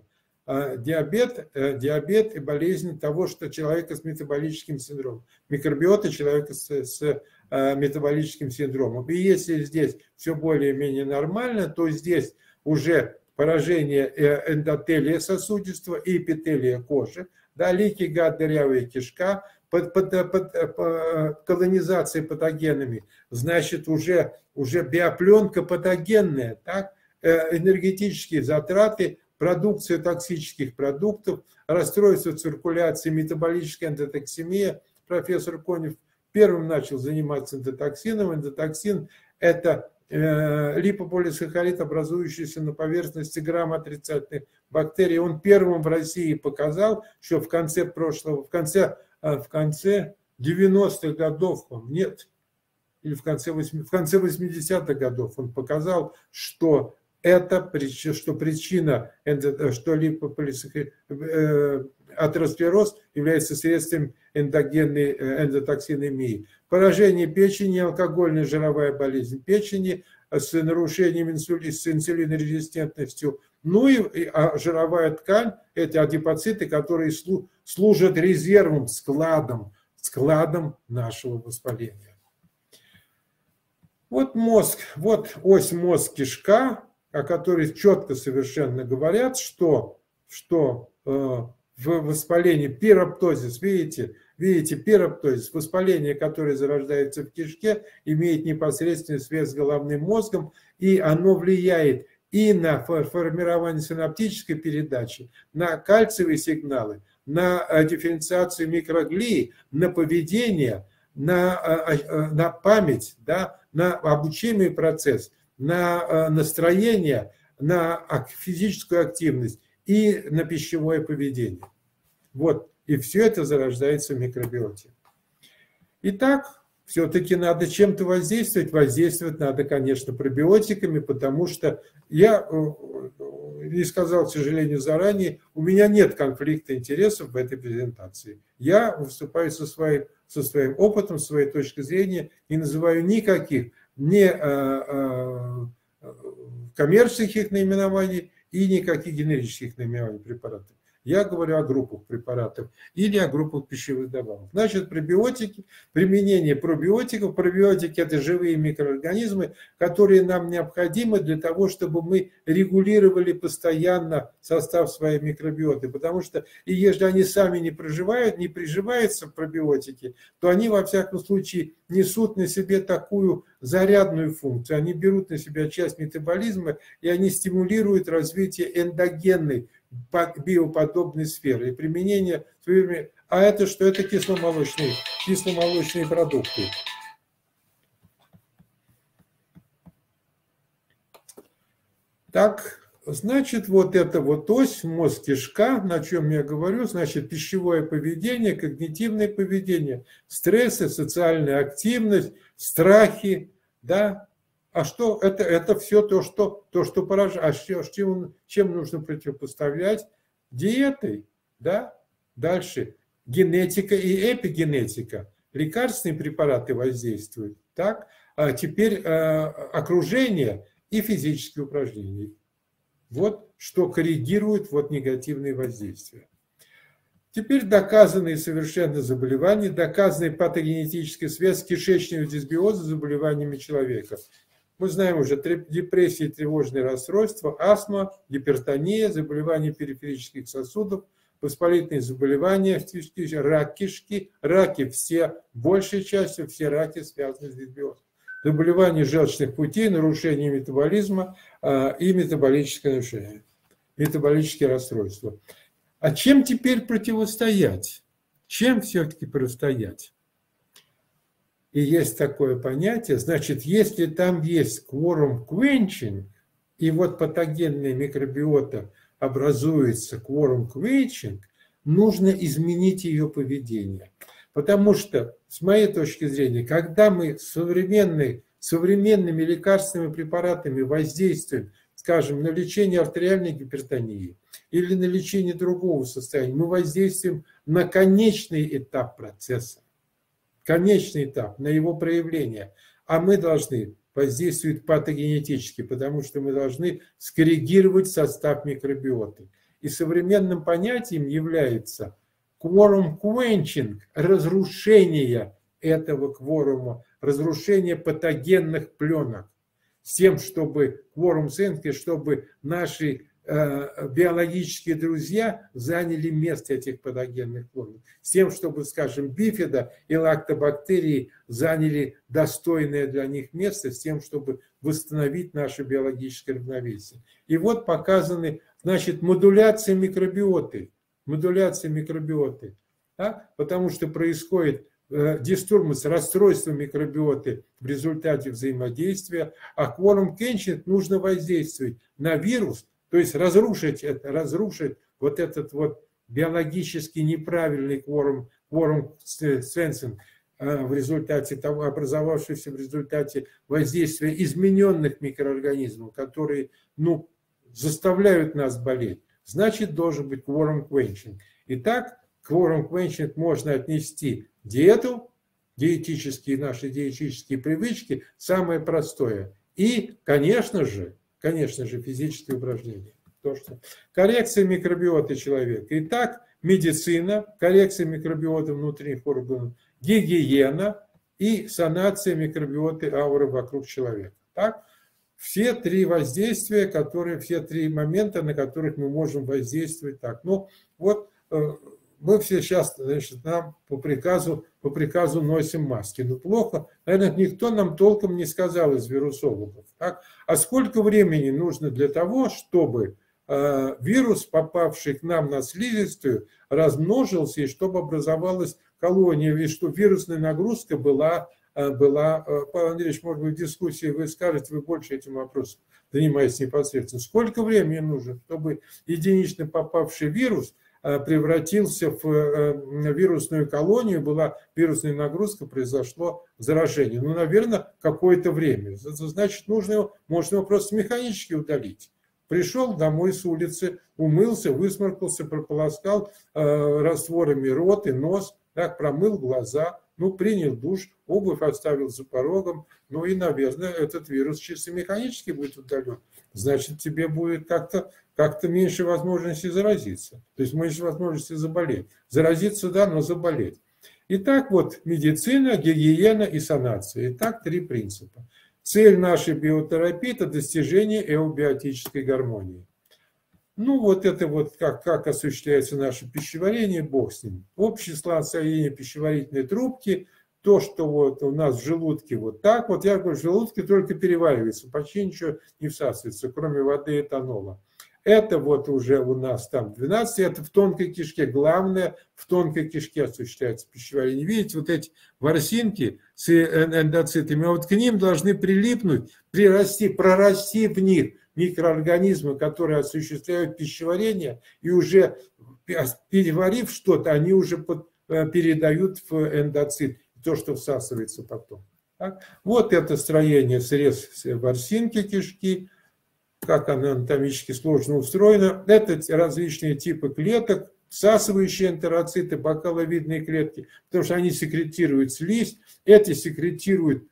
Диабет и болезнь того, что человека с метаболическим синдромом. Микробиота человека с метаболическим синдромом. И если здесь все более-менее нормально, то здесь уже поражение эндотелия сосудистого и эпителия кожи, да, ликий гад, дырявая кишка, колонизация патогенами, значит, уже биопленка патогенная, так, энергетические затраты, продукция токсических продуктов, расстройство циркуляции, метаболическая эндотоксемия. Профессор Конев первым начал заниматься эндотоксином. Эндотоксин – это липополисахарид, образующийся на поверхности грамм-отрицательных бактерий. Он первым в России показал, что в конце 90-х годов, нет, или в конце 80-х годов он показал, что причина, что атеросклероз является следствием эндогенной эндотоксинемии. Поражение печени, алкогольная жировая болезнь печени с нарушением с инсулинорезистентностью. Ну и жировая ткань – это адипоциты, которые служат резервом, складом нашего воспаления. Вот мозг, вот ось мозг-кишка, о которой четко совершенно говорят, что в воспалении пироптозис, видите, пироптозис, воспаление, которое зарождается в кишке, имеет непосредственную связь с головным мозгом, и оно влияет и на формирование синаптической передачи, на кальциевые сигналы, на дифференциацию микроглии, на поведение, на память, да, на обучаемый процесс, на настроение, на физическую активность и на пищевое поведение. Вот. И все это зарождается в микробиоте. Итак, все-таки надо чем-то воздействовать. Воздействовать надо, конечно, пробиотиками, потому что я не сказал, к сожалению, заранее, у меня нет конфликта интересов в этой презентации. Я выступаю со своим опытом, своей точки зрения и называю никаких не коммерческих наименований и никаких генерических наименований препаратов. Я говорю о группах препаратов или о группах пищевых добавок. Значит, пробиотики, применение пробиотиков. Пробиотики – это живые микроорганизмы, которые нам необходимы для того, чтобы мы регулировали постоянно состав своей микробиоты. Потому что и если они сами не приживаются в пробиотики, то они, во всяком случае, несут на себе такую зарядную функцию. Они берут на себя часть метаболизма, и они стимулируют развитие эндогенной биоподобной сферы. И применение... А это что? Это кисломолочные продукты. Так, значит, вот эта вот ось, мозг-кишка, на чем я говорю, значит, пищевое поведение, когнитивное поведение, стрессы, социальная активность, страхи, да. А что это все то, что поражает. А чем нужно противопоставлять? Диетой, да? Дальше генетика и эпигенетика. Лекарственные препараты воздействуют, так? А теперь окружение и физические упражнения. Вот что коррегирует вот негативные воздействия. Теперь доказанные совершенно заболевания, доказанная патогенетическая связь кишечного дисбиоза с заболеваниями человека. Мы знаем уже депрессии, тревожные расстройства, астма, гипертония, заболевания периферических сосудов, воспалительные заболевания, рак кишки, раки все, большей частью все раки связаны с дисбиозом. Заболевания желчных путей, нарушение метаболизма и метаболическое нарушение, метаболические расстройства. А чем теперь противостоять? Чем все-таки противостоять? И есть такое понятие, значит, если там есть quorum quenching, и вот патогенная микробиота образуется quorum quenching, нужно изменить ее поведение. Потому что, с моей точки зрения, когда мы современными лекарственными препаратами воздействуем, скажем, на лечение артериальной гипертонии или на лечение другого состояния, мы воздействуем на конечный этап процесса. Конечный этап, на его проявление. А мы должны воздействовать патогенетически, потому что мы должны скоррегировать состав микробиоты. И современным понятием является quorum quenching, разрушение этого кворума, разрушение патогенных пленок, с тем, чтобы quorum quenching, чтобы наши биологические друзья заняли место этих патогенных клонов. С тем, чтобы, скажем, бифида и лактобактерии заняли достойное для них место, с тем, чтобы восстановить наше биологическое равновесие. И вот показаны, значит, модуляция микробиоты. Модуляция микробиоты. Да? Потому что происходит дистурбанс, расстройство микробиоты в результате взаимодействия, а кворум-кенчинг нужно воздействовать на вирус, то есть разрушить вот этот вот биологически неправильный кворум-сенсинг в результате того, образовавшийся в результате воздействия измененных микроорганизмов, которые, ну, заставляют нас болеть. Значит, должен быть кворум-квенчинг. Итак, кворум-квенчинг можно отнести диету, наши диетические привычки, самое простое. И, конечно же, физические упражнения. То, что... Коррекция микробиоты человека. Итак, медицина, коррекция микробиоты внутренних органов, гигиена и санация микробиоты ауры вокруг человека. Так? Все три воздействия, все три момента, на которых мы можем воздействовать так. Ну, вот мы все сейчас, значит, нам по приказу носим маски. Ну, плохо. Наверное, никто нам толком не сказал из вирусологов. Так? А сколько времени нужно для того, чтобы вирус, попавший к нам на слизистую, размножился, и чтобы образовалась колония, и чтобы вирусная нагрузка была... Павел Андреевич, может быть, в дискуссии вы скажете, вы больше этим вопросом занимаетесь непосредственно. Сколько времени нужно, чтобы единично попавший вирус превратился в вирусную колонию, была вирусная нагрузка, произошло заражение? Ну, наверное, какое-то время. Значит, можно его просто механически удалить. Пришел домой с улицы, умылся, высморкался, прополоскал растворами рот и нос, так, промыл глаза, ну, принял душ, обувь оставил за порогом, ну и, наверное, этот вирус чисто механически будет удален. Значит, тебе будет как-то меньше возможности заразиться. То есть меньше возможности заболеть. Заразиться, да, но заболеть. Итак, вот медицина, гигиена и санация. Итак, три принципа. Цель нашей биотерапии – это достижение эубиотической гармонии. Ну, вот это вот как осуществляется наше пищеварение, бог с ним. Общее слоение пищеварительной трубки, то, что вот у нас в желудке вот так вот, я говорю, в желудке только переваривается, почти ничего не всасывается, кроме воды и этанола. Это вот уже у нас там 12, это в тонкой кишке. Главное, в тонкой кишке осуществляется пищеварение. Видите, вот эти ворсинки с эндоцитами, вот к ним должны прилипнуть, прорасти в них микроорганизмы, которые осуществляют пищеварение, и уже переварив что-то, они уже передают в эндоцит, то, что всасывается потом. Так? Вот это строение, срез ворсинки кишки, как она анатомически сложно устроена. Это различные типы клеток, всасывающие энтероциты, бокаловидные клетки, потому что они секретируют слизь, эти секретируют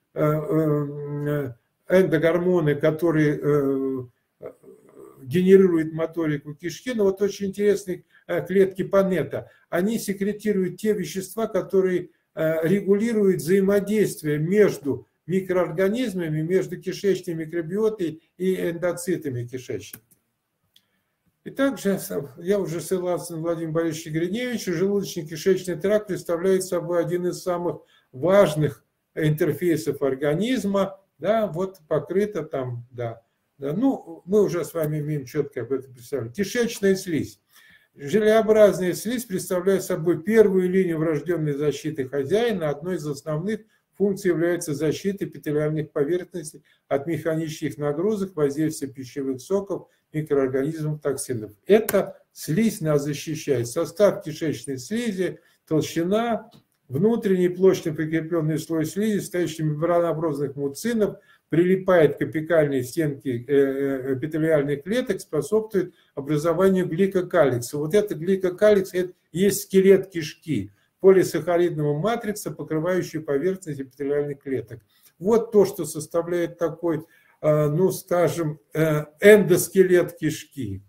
эндогормоны, которые генерируют моторику кишки. Но вот очень интересные клетки Панетта. Они секретируют те вещества, которые регулируют взаимодействие между микроорганизмами, между кишечной микробиотой и эндоцитами кишечника. И также, я уже ссылался на Владимира Борисовича Гриневича, желудочно-кишечный тракт представляет собой один из самых важных интерфейсов организма, да, вот покрыто там, да. Ну, мы уже с вами имеем четко об этом представление. Кишечная слизь. Желеобразная слизь представляет собой первую линию врожденной защиты хозяина. Одной из основных функций является защита эпителиальных поверхностей от механических нагрузок, воздействия пищевых соков, микроорганизмов, токсинов. Эта слизь нас защищает. Состав кишечной слизи, толщина, внутренний плотно прикрепленный слой слизи, состоящий из мембранообразных муцинов, прилипает к апикальной стенке эпителиальных клеток, способствует образованию гликокаликса. Вот это гликокаликс – это есть скелет кишки, полисахаридного матрица, покрывающая поверхность эпителиальных клеток. Вот то, что составляет такой, ну, скажем, эндоскелет кишки.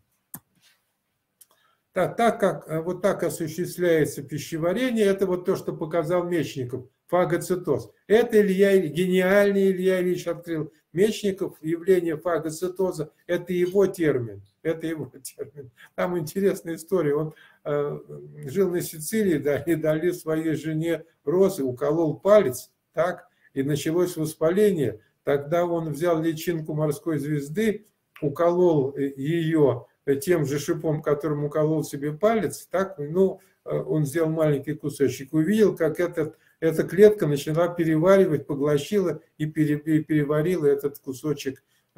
Вот так осуществляется пищеварение. Это вот то, что показал Мечников. фагоцитоз. Это гениальный Илья Ильич открыл. Мечников, явление фагоцитоза, это его термин. Это его термин. Там интересная история. Он жил на Сицилии, да, и дали своей жене розы, уколол палец, так, и началось воспаление. Тогда он взял личинку морской звезды, уколол ее тем же шипом, которым уколол себе палец, так, ну, он сделал маленький кусочек, увидел, как эта клетка начала переваривать, поглощила и переварила этот кончик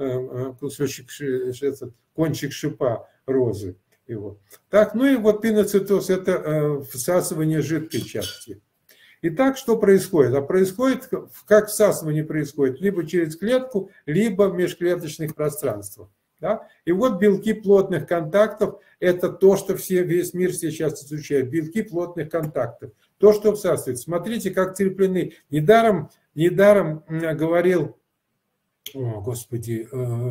шипа розы. Его. Так, ну и вот пиноцитоз – это всасывание жидкой части. Итак, что происходит? А происходит, как всасывание происходит, либо через клетку, либо в межклеточных пространствах. Да? И вот белки плотных контактов – это то, что весь мир сейчас изучает. Белки плотных контактов. То, что всасывается. Смотрите, как креплены. Недаром говорил, о, Господи,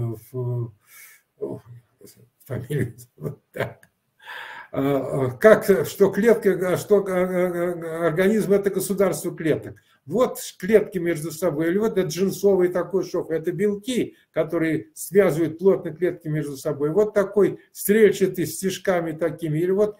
фамилия, вот так. Что клетка, что организм – это государство клеток. Вот клетки между собой, или вот это джинсовый такой шов, это белки, которые связывают плотно клетки между собой. Вот такой стрельчатый с стежками такими, или вот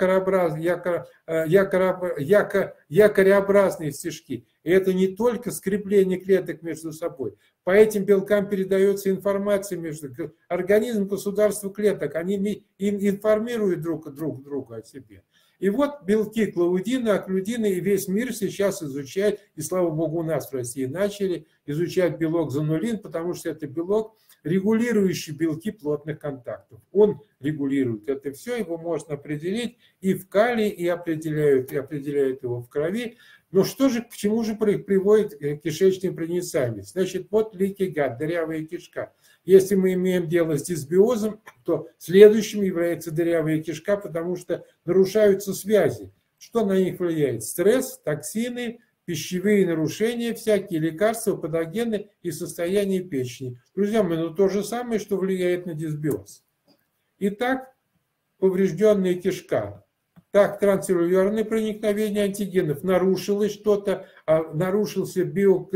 якореобразные стежки. И это не только скрепление клеток между собой. По этим белкам передается информация между организм, государство клеток. Они информируют друг друга о себе. И вот белки клаудины, оклюдины, и весь мир сейчас изучает, и слава богу, у нас в России начали изучать белок занулин, потому что это белок, регулирующий белки плотных контактов. Он регулирует это все, его можно определить и в калии, и определяют его в крови. Но что же, к чему же приводит кишечная проницаемость? Значит, вот leaky gut, дырявая кишка. Если мы имеем дело с дисбиозом, то следующим является дырявая кишка, потому что нарушаются связи. Что на них влияет? Стресс, токсины, пищевые нарушения, всякие лекарства, патогены и состояние печени. Друзья мои, ну то же самое, что влияет на дисбиоз. Итак, поврежденная кишка. Так, трансцеллюлярное проникновение антигенов, нарушилось что-то, нарушился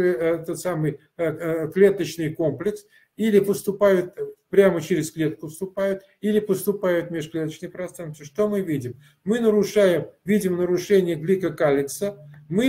клеточный комплекс, или поступают прямо через клетку вступают, или поступают в межклеточное пространство. Что мы видим? Мы видим нарушение гликокаликса,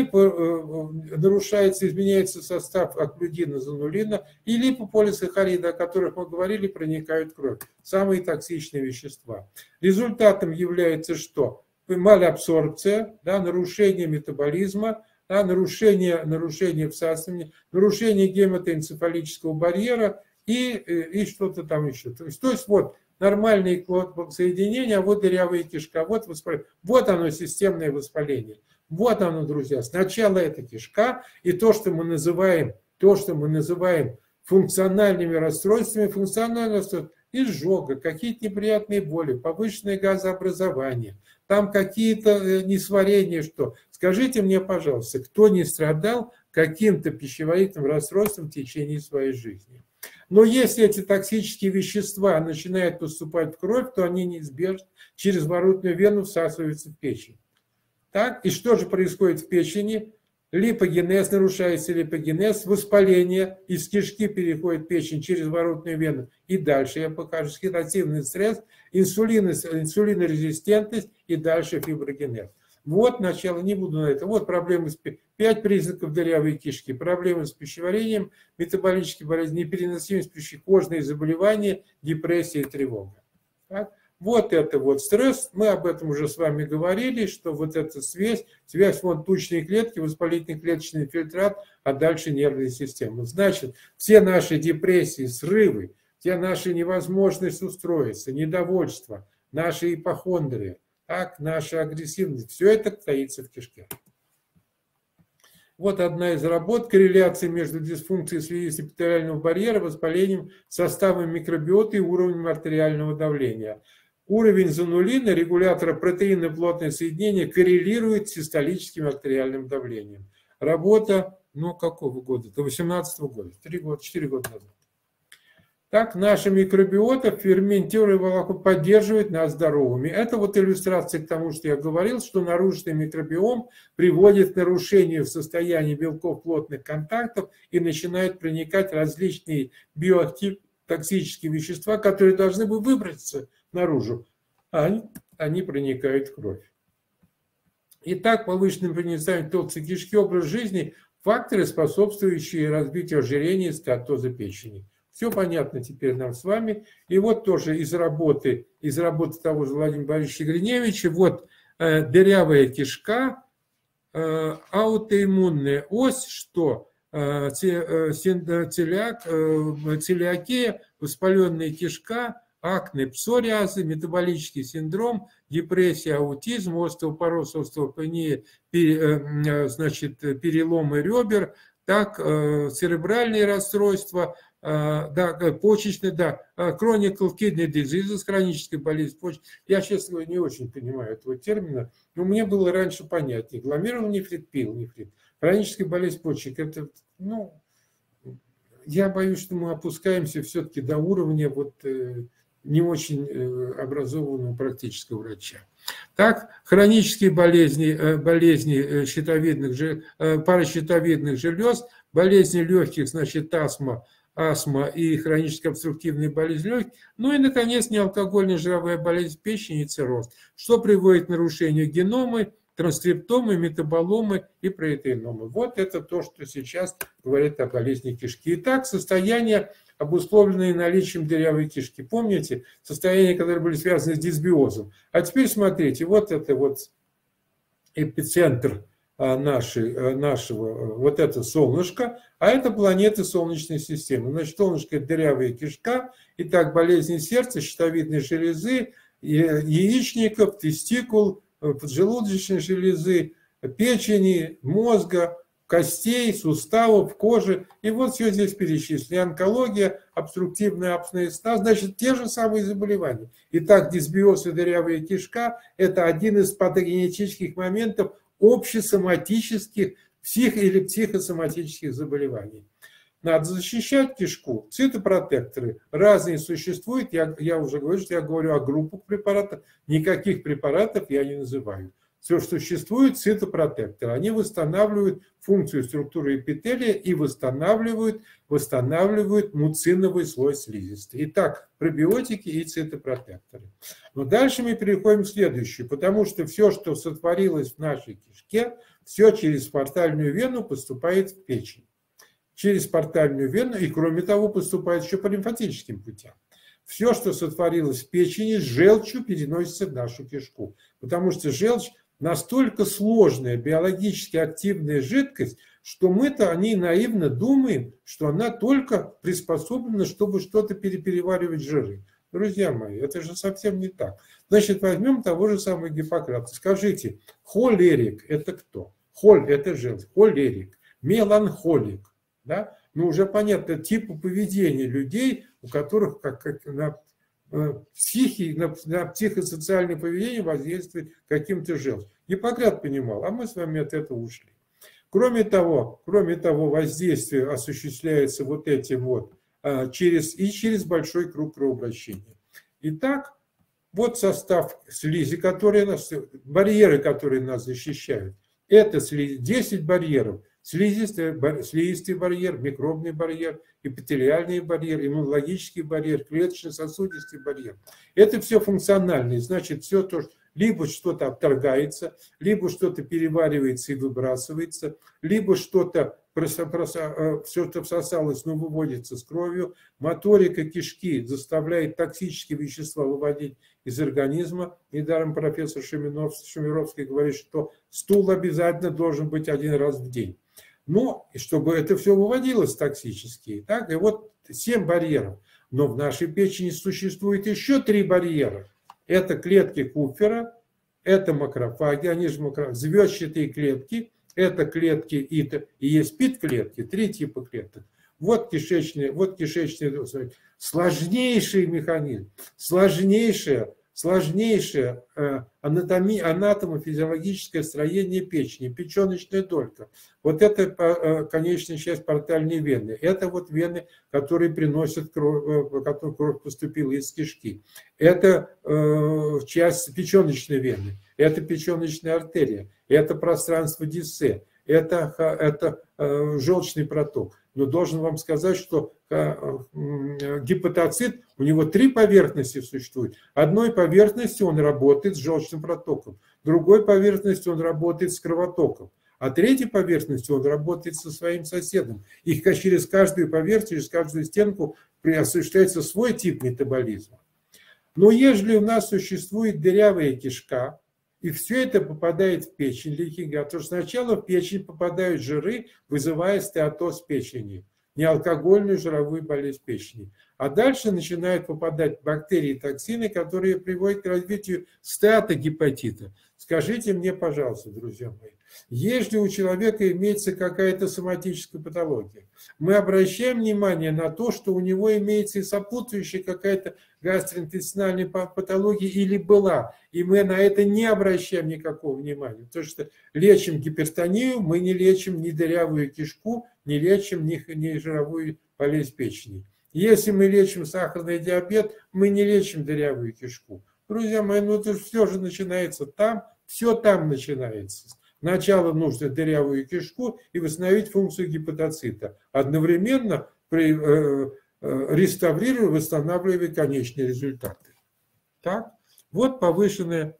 изменяется состав оклюдина, занулина и липополисахарида, о которых мы говорили, проникают в кровь. Самые токсичные вещества. Результатом является что? Малабсорбция, да, нарушение метаболизма, да, нарушение всасывания, нарушение гематоэнцефалического барьера и что-то там еще. То есть вот нормальные соединения, а вот дырявая кишка, вот воспаление. Вот оно, системное воспаление. Вот оно, друзья. Сначала это кишка, и то, что мы называем функциональными расстройствами, изжога, какие-то неприятные боли, повышенное газообразование, там какие-то несварения, что. Скажите мне, пожалуйста, кто не страдал каким-то пищеварительным расстройством в течение своей жизни? Но если эти токсические вещества начинают поступать в кровь, то они неизбежно через воротную вену всасываются в печень. Так? И что же происходит в печени? Липогенез, нарушается липогенез, воспаление из кишки переходит в печень через воротную вену. И дальше я покажу оксидативный стресс, инсулинорезистентность и дальше фиброгенез. Вот начало, не буду на это. Вот проблемы, 5 признаков дырявой кишки. Проблемы с пищеварением, метаболические болезни, непереносимость пищи, кожные заболевания, депрессия и тревога. Так? Вот это вот стресс, мы об этом уже с вами говорили, что вот эта связь вон тучные клетки, воспалительный клеточный инфильтрат, а дальше нервная система. Значит, все наши депрессии, срывы, все наши невозможность устроиться, недовольство, наши ипохондрии, так, наша агрессивность, все это таится в кишке. Вот одна из работ, корреляция между дисфункцией слизисто-эпителиального барьера, воспалением, составом микробиоты и уровнем артериального давления. Уровень занулина, регулятора протеина плотное соединение, коррелирует с систолическим артериальным давлением. Работа, какого года? До 18 года, 4 года назад. Так, наша микробиота, ферментированные волокна поддерживают нас здоровыми. Это вот иллюстрация к тому, что я говорил, что нарушенный микробиом приводит к нарушению в состоянии белков плотных контактов и начинают проникать различные биоактивные токсические вещества, которые должны бы выбраться наружу, а они проникают в кровь. Итак, повышенное проницание толстой кишки, образ жизни – факторы, способствующие развитию ожирения и стеатоза печени. Все понятно теперь нам с вами. И вот тоже из работы того же Владимира Борисовича Гриневича, вот дырявая кишка, аутоиммунная ось, что целиакия, воспаленная кишка, акне, псориазы, метаболический синдром, депрессия, аутизм, остеопороз, остеопения, значит, переломы ребер, так, церебральные расстройства, почечные, chronic kidney disease, хроническая болезнь почек. Я, честно говоря, не очень понимаю этого термина, но мне было раньше понятнее. Гломерулонефрит, нефрит, пилонефрит. Хроническая болезнь почек, это, я боюсь, что мы опускаемся все-таки до уровня не очень образованного практического врача. Так, хронические болезни паращитовидных желез, болезни легких, значит, астма и хроническая обструктивная болезнь легких, ну и, наконец, неалкогольная жировая болезнь печени и цирроз, что приводит к нарушению генома, транскриптомы, метаболомы и протеиномы. Вот это то, что сейчас говорит о болезни кишки. Итак, состояние, обусловленное наличием дырявой кишки. Помните? Состояния, которые были связаны с дисбиозом. А теперь смотрите, вот это вот эпицентр нашего, вот это солнышко, а это планеты Солнечной системы. Значит, солнышко – это дырявая кишка. Итак, болезни сердца, щитовидной железы, яичников, тестикул, поджелудочной железы, печени, мозга, костей, суставов, кожи. И вот все здесь перечислено. Онкология, обструктивная апноэ сна, значит, те же самые заболевания. Итак, дисбиоз и дырявая кишка – это один из патогенетических моментов общесоматических или психосоматических заболеваний. Надо защищать кишку. Цитопротекторы разные существуют. Я уже говорю, что я говорю о группах препаратов. Никаких препаратов я не называю. Все, что существует, цитопротекторы. Они восстанавливают функцию структуры эпителия и восстанавливают муциновый слой слизистой. Итак, пробиотики и цитопротекторы. Но дальше мы переходим к следующему, потому что все, что сотворилось в нашей кишке, все через портальную вену поступает в печень. Через портальную вену, и кроме того поступает еще по лимфатическим путям. Все, что сотворилось в печени, с желчью переносится в нашу кишку. Потому что желчь настолько сложная, биологически активная жидкость, что мы-то о ней наивно думаем, что она только приспособлена, чтобы что-то переваривать жиры. Друзья мои, это же совсем не так. Значит, возьмем того же самого Гиппократа. Скажите, холерик – это кто? Холь – это желчь, холерик, меланхолик. Да? Ну, уже понятно, типы поведения людей, у которых на психосоциальное поведение воздействует каким-то желчь. Гиппократ понимал, а мы с вами от этого ушли. Кроме того, воздействие осуществляется вот этим вот через большой круг кровообращения. Итак, вот состав слизи, барьеры, которые нас защищают. Это 10 барьеров. Слизистый барьер, микробный барьер, эпителиальный барьер, иммунологический барьер, клеточно-сосудистый барьер. Это все функциональные, значит, все то, что либо что-то отторгается, либо что-то переваривается и выбрасывается, либо что-то всосалось, но выводится с кровью. Моторика кишки заставляет токсические вещества выводить из организма. Недаром профессор Шумировский говорит, что стул обязательно должен быть 1 раз в день. Но чтобы это все выводилось токсически. Так? И вот 7 барьеров. Но в нашей печени существует еще 3 барьера. Это клетки Купфера, это макрофаги, они же звездчатые клетки, это клетки и есть пит-клетки, 3 типа клеток. Вот кишечный сложнейший механизм, сложнейшая сложнейшее анатомо-физиологическое строение печени, печеночная долька. Вот это конечная часть портальной вены. Это вот вены, которые приносят кровь, в которую кровь поступила из кишки. Это часть печеночной вены, это печеночная артерия, это пространство Диссе, это желчный проток. Но должен вам сказать, что гепатоцит, у него 3 поверхности существует. Одной поверхностью он работает с желчным протоком, другой поверхностью он работает с кровотоком, а третьей поверхностью он работает со своим соседом. И через каждую поверхность, через каждую стенку осуществляется свой тип метаболизма. Но если у нас существует дырявая кишка, и все это попадает в печень, то сначала в печень попадают жиры, вызывая стеатоз печени, неалкогольную жировую болезнь печени. А дальше начинают попадать бактерии и токсины, которые приводят к развитию стеатогепатита. Скажите мне, пожалуйста, друзья мои, если у человека имеется какая-то соматическая патология, мы обращаем внимание на то, что у него имеется и сопутствующая какая-то гастроинтестинальная патология или была, и мы на это не обращаем никакого внимания, потому что лечим гипертонию, мы не лечим ни дырявую кишку, не лечим ни жировую болезнь печени. Если мы лечим сахарный диабет, мы не лечим дырявую кишку. Друзья мои, ну это все же начинается там, все там начинается. Сначала нужно дырявую кишку и восстановить функцию гепатоцита, одновременно реставрируя, восстанавливая конечные результаты. Так? Вот повышенная.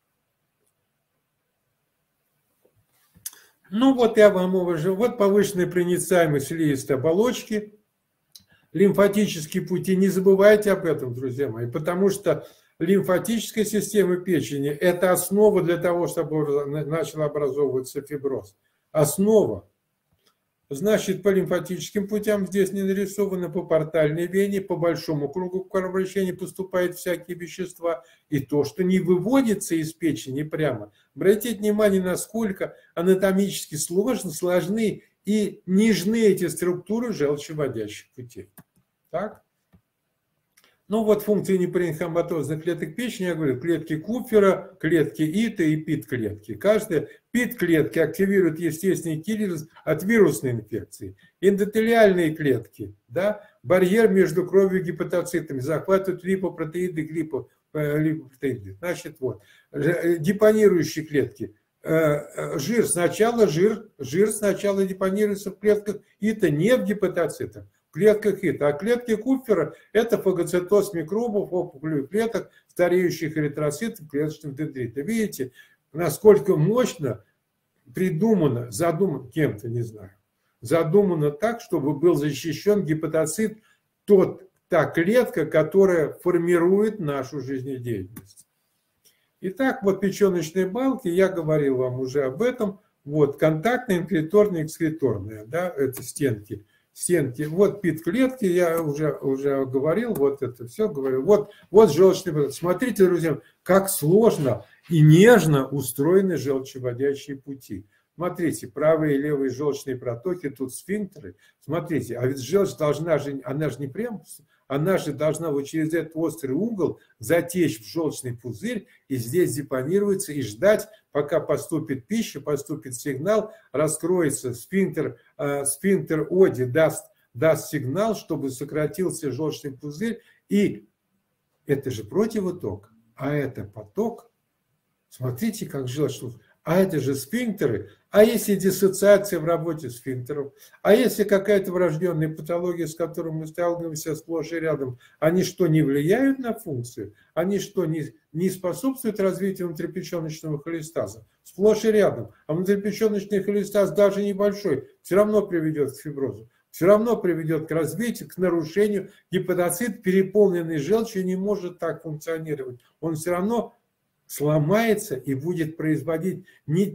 Ну вот я вам уже, вот повышенная проницаемость слизистой оболочки, лимфатические пути. Не забывайте об этом, друзья мои, потому что лимфатическая система печени – это основа для того, чтобы начал образовываться фиброз. Основа. Значит, по лимфатическим путям здесь не нарисовано, по портальной вене, по большому кругу кровообращения поступают всякие вещества. И то, что не выводится из печени прямо. Обратите внимание, насколько анатомически сложны и нежны эти структуры желчевыводящих путей. Так? Ну вот функции непаренхиматозных клеток печени, я говорю, клетки Купфера, клетки ИТа и ПИТ-клетки. Каждая ПИТ-клетки активирует естественный киллер от вирусной инфекции. Эндотелиальные клетки, да, барьер между кровью и гепатоцитами, захватывают липопротеиды, липопротеиды. Значит, вот, депонирующие клетки. Жир сначала депонируется в клетках ИТа, не в гепатоцитах. Клетках ИТа. А клетки Купфера – это фагоцитоз микробов, опухолевых клеток, стареющих эритроцитов, клеточных дендритов. Видите, насколько мощно придумано, задумано кем-то, не знаю, задумано так, чтобы был защищен гепатоцит, та клетка, которая формирует нашу жизнедеятельность. Итак, вот печеночные балки, я говорил вам уже об этом. Вот контактная, инклиторная, экскреторная, да, это стенки. Вот ПИТ-клетки, я уже говорил, вот это все говорил. Вот желчный проток. Смотрите, друзья, как сложно и нежно устроены желчевыводящие пути. Смотрите, правые и левые желчные протоки, тут сфинктеры. Смотрите, а ведь желчь должна же, она же не прям, она же должна вот через этот острый угол затечь в желчный пузырь и здесь депонироваться и ждать, пока поступит пища, поступит сигнал, раскроется сфинктер Оди, даст сигнал, чтобы сократился желчный пузырь. И это же противоток, а это поток. Смотрите, как желчь. А это же сфинктеры. А если диссоциация в работе сфинктеров? А если какая-то врожденная патология, с которой мы сталкиваемся сплошь и рядом, они что, не влияют на функцию? Они что, не способствуют развитию внутрипеченочного холестаза? Сплошь и рядом. А внутрипеченочный холестаз, даже небольшой, все равно приведет к фиброзу. Все равно приведет к развитию, к нарушению. Гепатоцит, переполненный желчью, не может так функционировать. Он все равно сломается и будет производить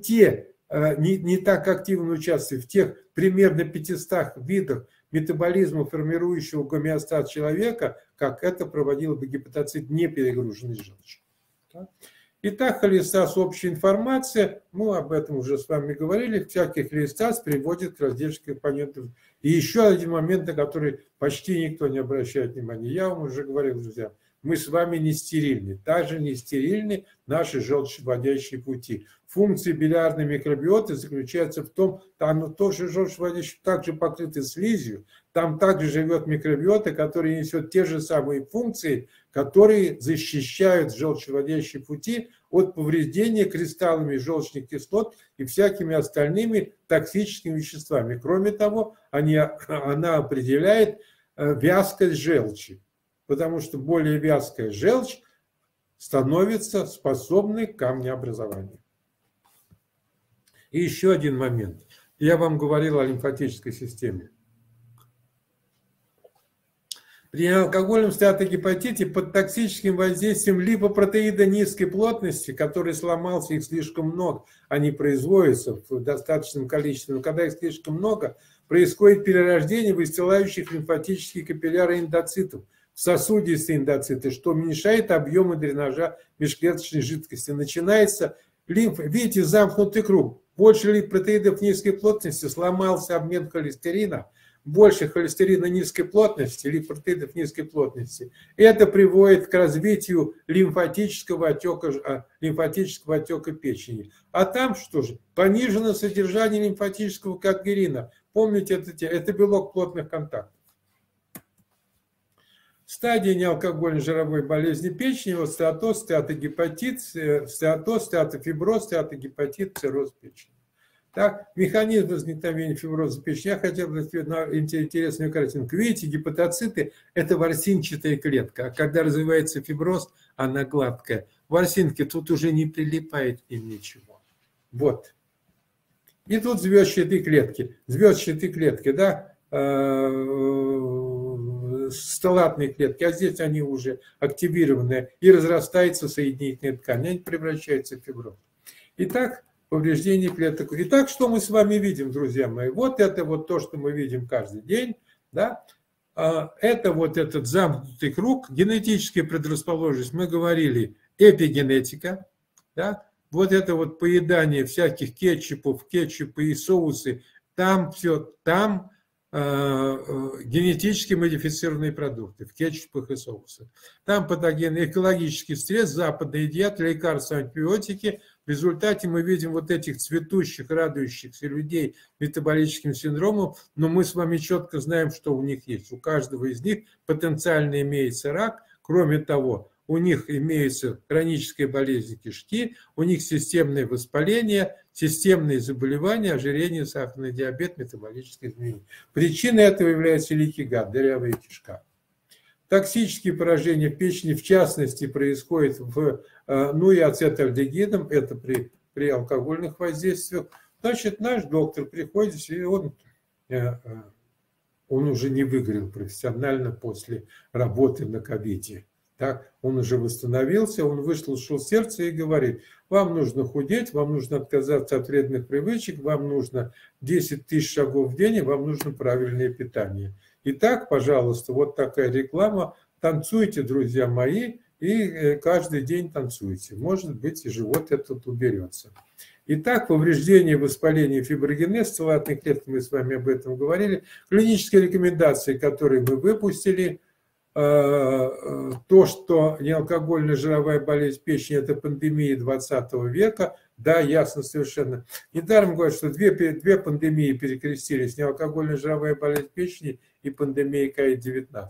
не так активно участвовать в тех примерно 500 видах метаболизма, формирующего гомеостаз человека, как это проводил бы гепатоцит, не перегруженный желчью. Итак, холестаз – общая информация. Мы об этом уже с вами говорили. Всякий холестаз приводит к разделке компонентов. И еще один момент, на который почти никто не обращает внимания. Я вам уже говорил, друзья, мы с вами не стерильны. Также не стерильны наши желчевыводящие пути. Функция билиарной микробиоты заключается в том, там тоже желчевыводящие также покрыты слизью, там также живет микробиота, которая несет те же самые функции, которые защищают желчевыводящие пути от повреждения кристаллами желчных кислот и всякими остальными токсическими веществами. Кроме того, она определяет вязкость желчи, потому что более вязкая желчь становится способной к камнеобразованию. И еще один момент. Я вам говорил о лимфатической системе. При алкогольном стеатогепатите под токсическим воздействием липопротеида низкой плотности, который сломался, их слишком много, они производятся в достаточном количестве, но когда их слишком много, происходит перерождение выстилающих лимфатические капилляры эндоцитов в сосудистые эндоциты, что уменьшает объемы дренажа межклеточной жидкости. Начинается видите, замкнутый круг. Больше липопротеидов низкой плотности, сломался обмен холестерина, больше холестерина низкой плотности, липопротеидов низкой плотности. Это приводит к развитию лимфатического отека печени. А там что же? Понижено содержание лимфатического кадгерина. Помните, это белок плотных контактов. Стадия неалкогольной жировой болезни печени, вот стеатоз, стеатогепатит, стеатофиброз, стеатогепатит, цирроз печени. Так, механизм возникновения фиброза печени. Я хотел бы интересную картинку. Видите, гепатоциты – это ворсинчатая клетка, а когда развивается фиброз, она гладкая. Ворсинки тут уже не прилипает им ничего. Вот. И тут звездчатые клетки, да, сталатные клетки, а здесь они уже активированные, и разрастается соединительная ткань, они превращаются в фиброз. Итак, повреждение клеток. Итак, что мы с вами видим, друзья мои? Вот это вот то, что мы видим каждый день, да? Это вот этот замкнутый круг, генетическая предрасположенность, мы говорили, эпигенетика, да? Вот это вот поедание всяких кетчупов, кетчупы и соусы, там все, там генетически модифицированные продукты в кетчупах и соусах. Там патогенный экологический стресс, западная диета, лекарства, антибиотики. В результате мы видим вот этих цветущих, радующихся людей метаболическим синдромом, но мы с вами четко знаем, что у них есть. У каждого из них потенциально имеется рак. Кроме того, у них имеется хроническая болезнь кишки, у них системное воспаление, системные заболевания, ожирение, сахарный диабет, метаболические изменения. Причиной этого является лейкий-гат, дырявая кишка. Токсические поражения печени, в частности, происходят и ацетальдегидом, это при алкогольных воздействиях. Значит, наш доктор приходит, и он уже не выгорел профессионально после работы на ковиде. Так, он уже восстановился, он выслушал сердце и говорит: вам нужно худеть, вам нужно отказаться от вредных привычек, вам нужно 10 тысяч шагов в день, и вам нужно правильное питание. Итак, пожалуйста, вот такая реклама. Танцуйте, друзья мои, и каждый день танцуйте. Может быть, и живот этот уберется. Итак, повреждение, воспаление, фиброгенез сталатных клеток, мы с вами об этом говорили. Клинические рекомендации, которые мы выпустили, то, что неалкогольная жировая болезнь печени – это пандемия 20 века, да, ясно совершенно. Недаром говорят, что две пандемии перекрестились – неалкогольная жировая болезнь печени и пандемия COVID-19.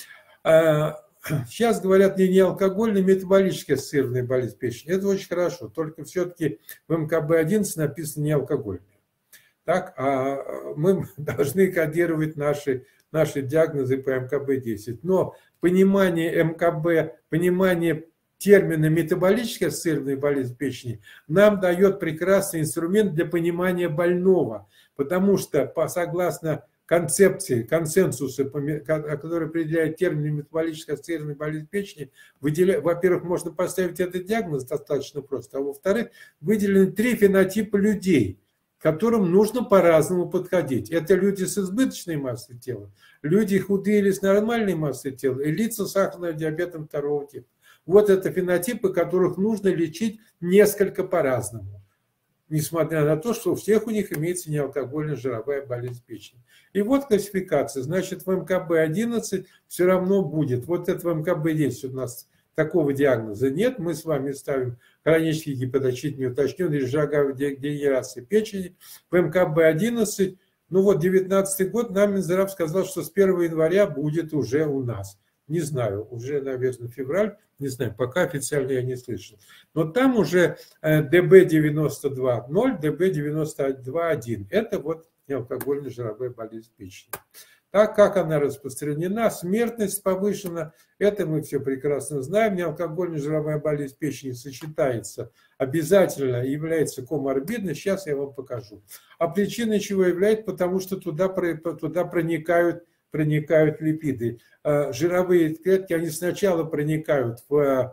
Сейчас говорят не алкогольная, метаболическая ассоциированная болезнь печени. Это очень хорошо, только все-таки в МКБ-11 написано не алкогольная. Так, а мы должны кодировать наши диагнозы по МКБ-10. Но понимание МКБ, понимание термина метаболическая ассоциированная болезнь печени нам дает прекрасный инструмент для понимания больного. Потому что, согласно концепции, консенсуса, который определяет термин метаболическая ассоциированная болезнь печени, во-первых, можно поставить этот диагноз достаточно просто, а во-вторых, выделены 3 фенотипа людей, к которым нужно по-разному подходить. Это люди с избыточной массой тела, люди худые или с нормальной массой тела, и лица с сахарным диабетом 2 типа. Вот это фенотипы, которых нужно лечить несколько по-разному. несмотря на то, что у всех у них имеется неалкогольная жировая болезнь печени. И вот классификация. Значит, в МКБ-11 все равно будет. Вот это в МКБ-10 у нас такого диагноза нет. Мы с вами ставим хронический гепатоцит неуточненный жировой дегенерации печени. В МКБ-11, ну вот 19 год, нам Минздрав сказал, что с 1 января будет уже у нас. Не знаю, уже, наверное, февраль, не знаю, пока официально я не слышал. Но там уже ДБ-92.0, ДБ-92.1. Это вот неалкогольная жировая болезнь печени. Так как она распространена, смертность повышена, это мы все прекрасно знаем. Неалкогольная жировая болезнь печени сочетается, обязательно является коморбидной. Сейчас я вам покажу. А причиной чего является? Потому что туда проникают липиды. Жировые клетки, они сначала проникают в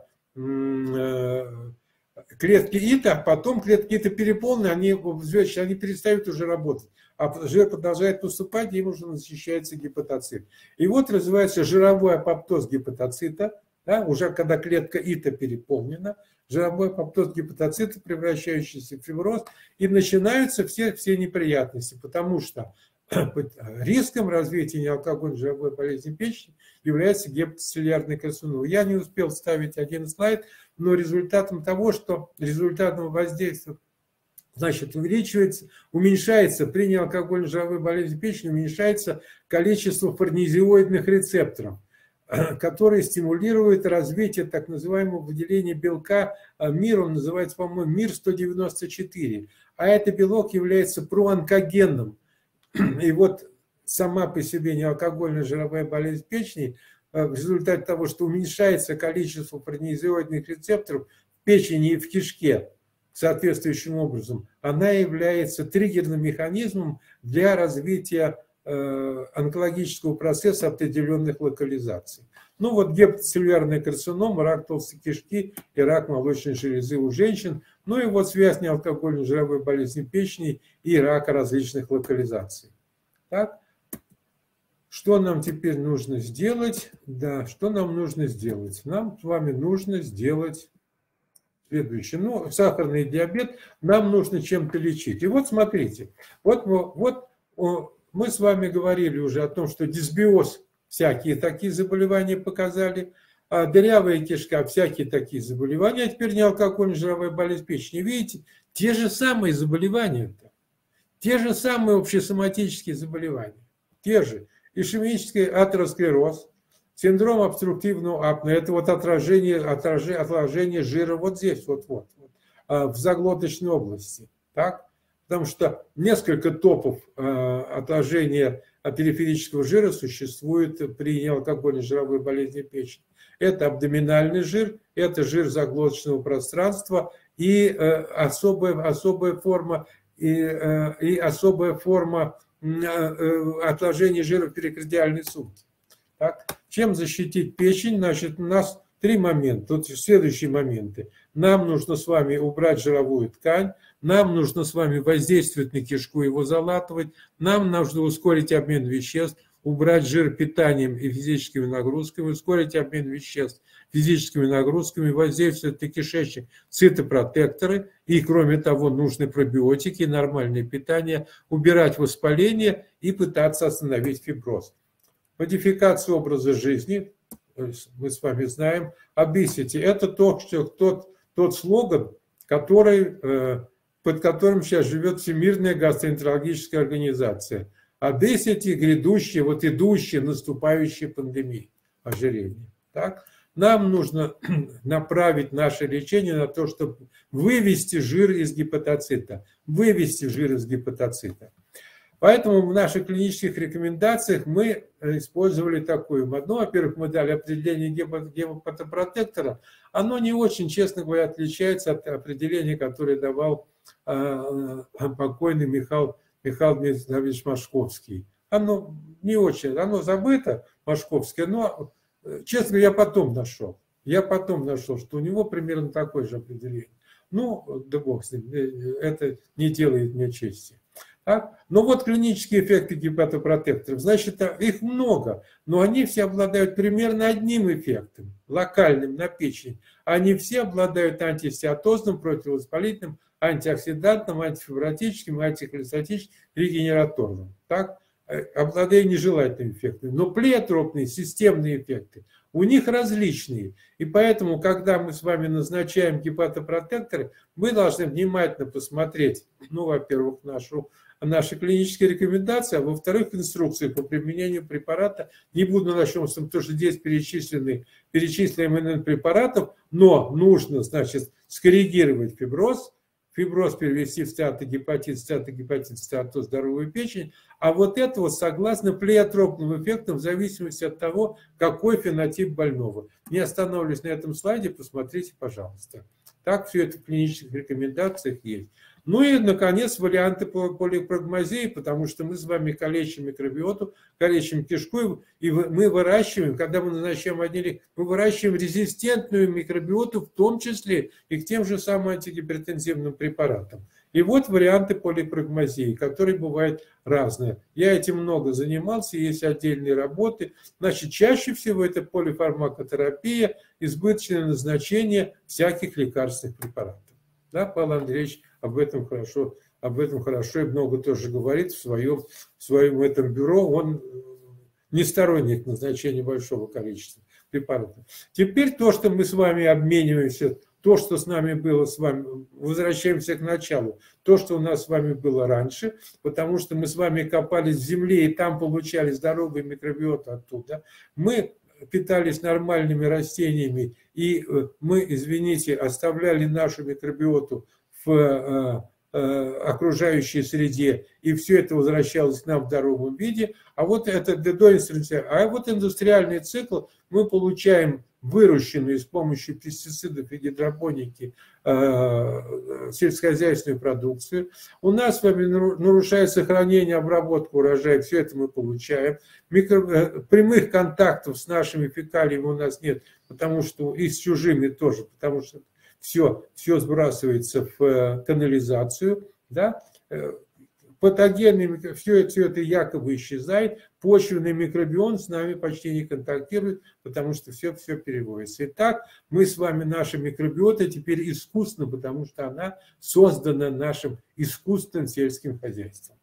клетки ИТа, а потом клетки ИТа переполнены, они перестают уже работать. А жир продолжает поступать, и им уже насыщается гепатоцит. И вот развивается жировой апоптоз гепатоцита, да, уже когда клетка ИТа переполнена, жировой апоптоз гепатоцита, превращающийся в фиброз, и начинаются все неприятности, потому что риском развития неалкогольной жировой болезни печени является гепатоцеллярный карцинома. Я не успел ставить один слайд, но результатом воздействия, значит, уменьшается при неалкогольной жировой болезни печени, уменьшается количество фарнезиоидных рецепторов, которые стимулируют развитие так называемого выделения белка МИР, он называется, по-моему, МИР-194, а этот белок является проонкогенным. И вот сама по себе неалкогольная жировая болезнь печени в результате того, что уменьшается количество фарнезиоидных рецепторов в печени и в кишке соответствующим образом, она является триггерным механизмом для развития онкологического процесса определенных локализаций. Ну вот гепатоцеллярная карцинома, рак толстой кишки и рак молочной железы у женщин. Ну и вот связь неалкогольной жировой болезни печени и рака различных локализаций. Так, что нам теперь нужно сделать? Да, что нам нужно сделать? Нам с вами нужно сделать следующее. Ну, сахарный диабет нам нужно чем-то лечить. И вот смотрите, вот мы с вами говорили уже о том, что дисбиоз всякие такие заболевания показали, а дырявая кишка всякие такие заболевания, а теперь неалкогольная жировая болезнь печени. Видите, те же самые заболевания-то, те же самые общесоматические заболевания, те же ишемический атеросклероз, синдром обструктивного апноэ, это вот отложение жира вот здесь, вот, в заглоточной области, так? Потому что несколько топов отложения периферического жира существует при неалкогольной жировой болезни печени. Это абдоминальный жир, это жир заглоточного пространства и особая форма отложения жира в перикардиальной сумке. Так? Чем защитить печень? Значит, у нас три момента. Тут следующие моменты. Нам нужно с вами убрать жировую ткань, нам нужно с вами воздействовать на кишку, его залатывать, нам нужно ускорить обмен веществ, убрать жир питанием и физическими нагрузками, ускорить обмен веществ физическими нагрузками, воздействовать на кишечник, цитопротекторы, и, кроме того, нужны пробиотики, нормальное питание, убирать воспаление и пытаться остановить фиброз. Модификация образа жизни, мы с вами знаем, obesity, это тот слоган, под которым сейчас живет Всемирная гастроэнтерологическая организация. Obesity, грядущая, идущая, наступающая пандемия ожирения. Так? Нам нужно направить наше лечение на то, чтобы вывести жир из гепатоцита. Поэтому в наших клинических рекомендациях мы использовали такую. Во-первых, мы дали определение гепатопротектора. Оно не очень, честно говоря, отличается от определения, которое давал покойный Михаил Дмитриевич Машковский. Оно не очень, оно забыто, Машковский, но, честно говоря, я потом нашел, что у него примерно такое же определение. Ну, да бог с ним, это не делает мне чести. Так? Но вот клинические эффекты гепатопротекторов, значит, их много, но они все обладают примерно одним эффектом, локальным на печень. Они все обладают антистеатозным, противовоспалительным, антиоксидантным, антифибротическим, антихолестатическим, регенераторным. Так? Обладая нежелательными эффектами. Но плеотропные системные эффекты у них различные. И поэтому, когда мы с вами назначаем гепатопротекторы, мы должны внимательно посмотреть, ну, во-первых, наши клинические рекомендации, а во-вторых, инструкции по применению препарата. Не буду начнем, потому что здесь перечислены препаратов, но нужно, значит, скоррегировать фиброз перевести в стеатогепатит, стеатоз, здоровую печень, а вот это вот согласно плеотропным эффектам в зависимости от того, какой фенотип больного. Не остановлюсь на этом слайде, посмотрите, пожалуйста. Так все это в клинических рекомендациях есть. Ну и, наконец, варианты полипрагмазии, потому что мы с вами калечим микробиоту, калечим кишку, и мы выращиваем, когда мы назначаем мы выращиваем резистентную микробиоту, в том числе и к тем же самым антигипертензивным препаратам. И вот варианты полипрагмазии, которые бывают разные. Я этим много занимался, есть отдельные работы. Значит, чаще всего это полифармакотерапия, избыточное назначение всяких лекарственных препаратов. Да, Павел Андреевич об этом хорошо и много тоже говорит в своем этом бюро. Он не сторонник назначения большого количества препаратов. Теперь то, что мы с вами обмениваемся, то, что с нами было с вами, возвращаемся к началу, то, что у нас с вами было раньше, потому что мы с вами копались в земле и там получали здоровые микробиоты оттуда. Мы питались нормальными растениями, и мы, извините, оставляли нашу микробиоту в окружающей среде, и все это возвращалось к нам в здоровом виде. А вот это индустриальный цикл мы получаем выращенную с помощью пестицидов и гидропоники сельскохозяйственную продукцию. У нас с вами нарушается хранение, обработка урожая, все это мы получаем. Прямых контактов с нашими фекалиями у нас нет, потому что и с чужими тоже, потому что все сбрасывается в канализацию, да? Патогенный, все это якобы исчезает, почвенный микробиом с нами почти не контактирует, потому что все переводится. Итак, мы с вами, наша микробиота теперь искусственна, потому что она создана нашим искусственным сельским хозяйством.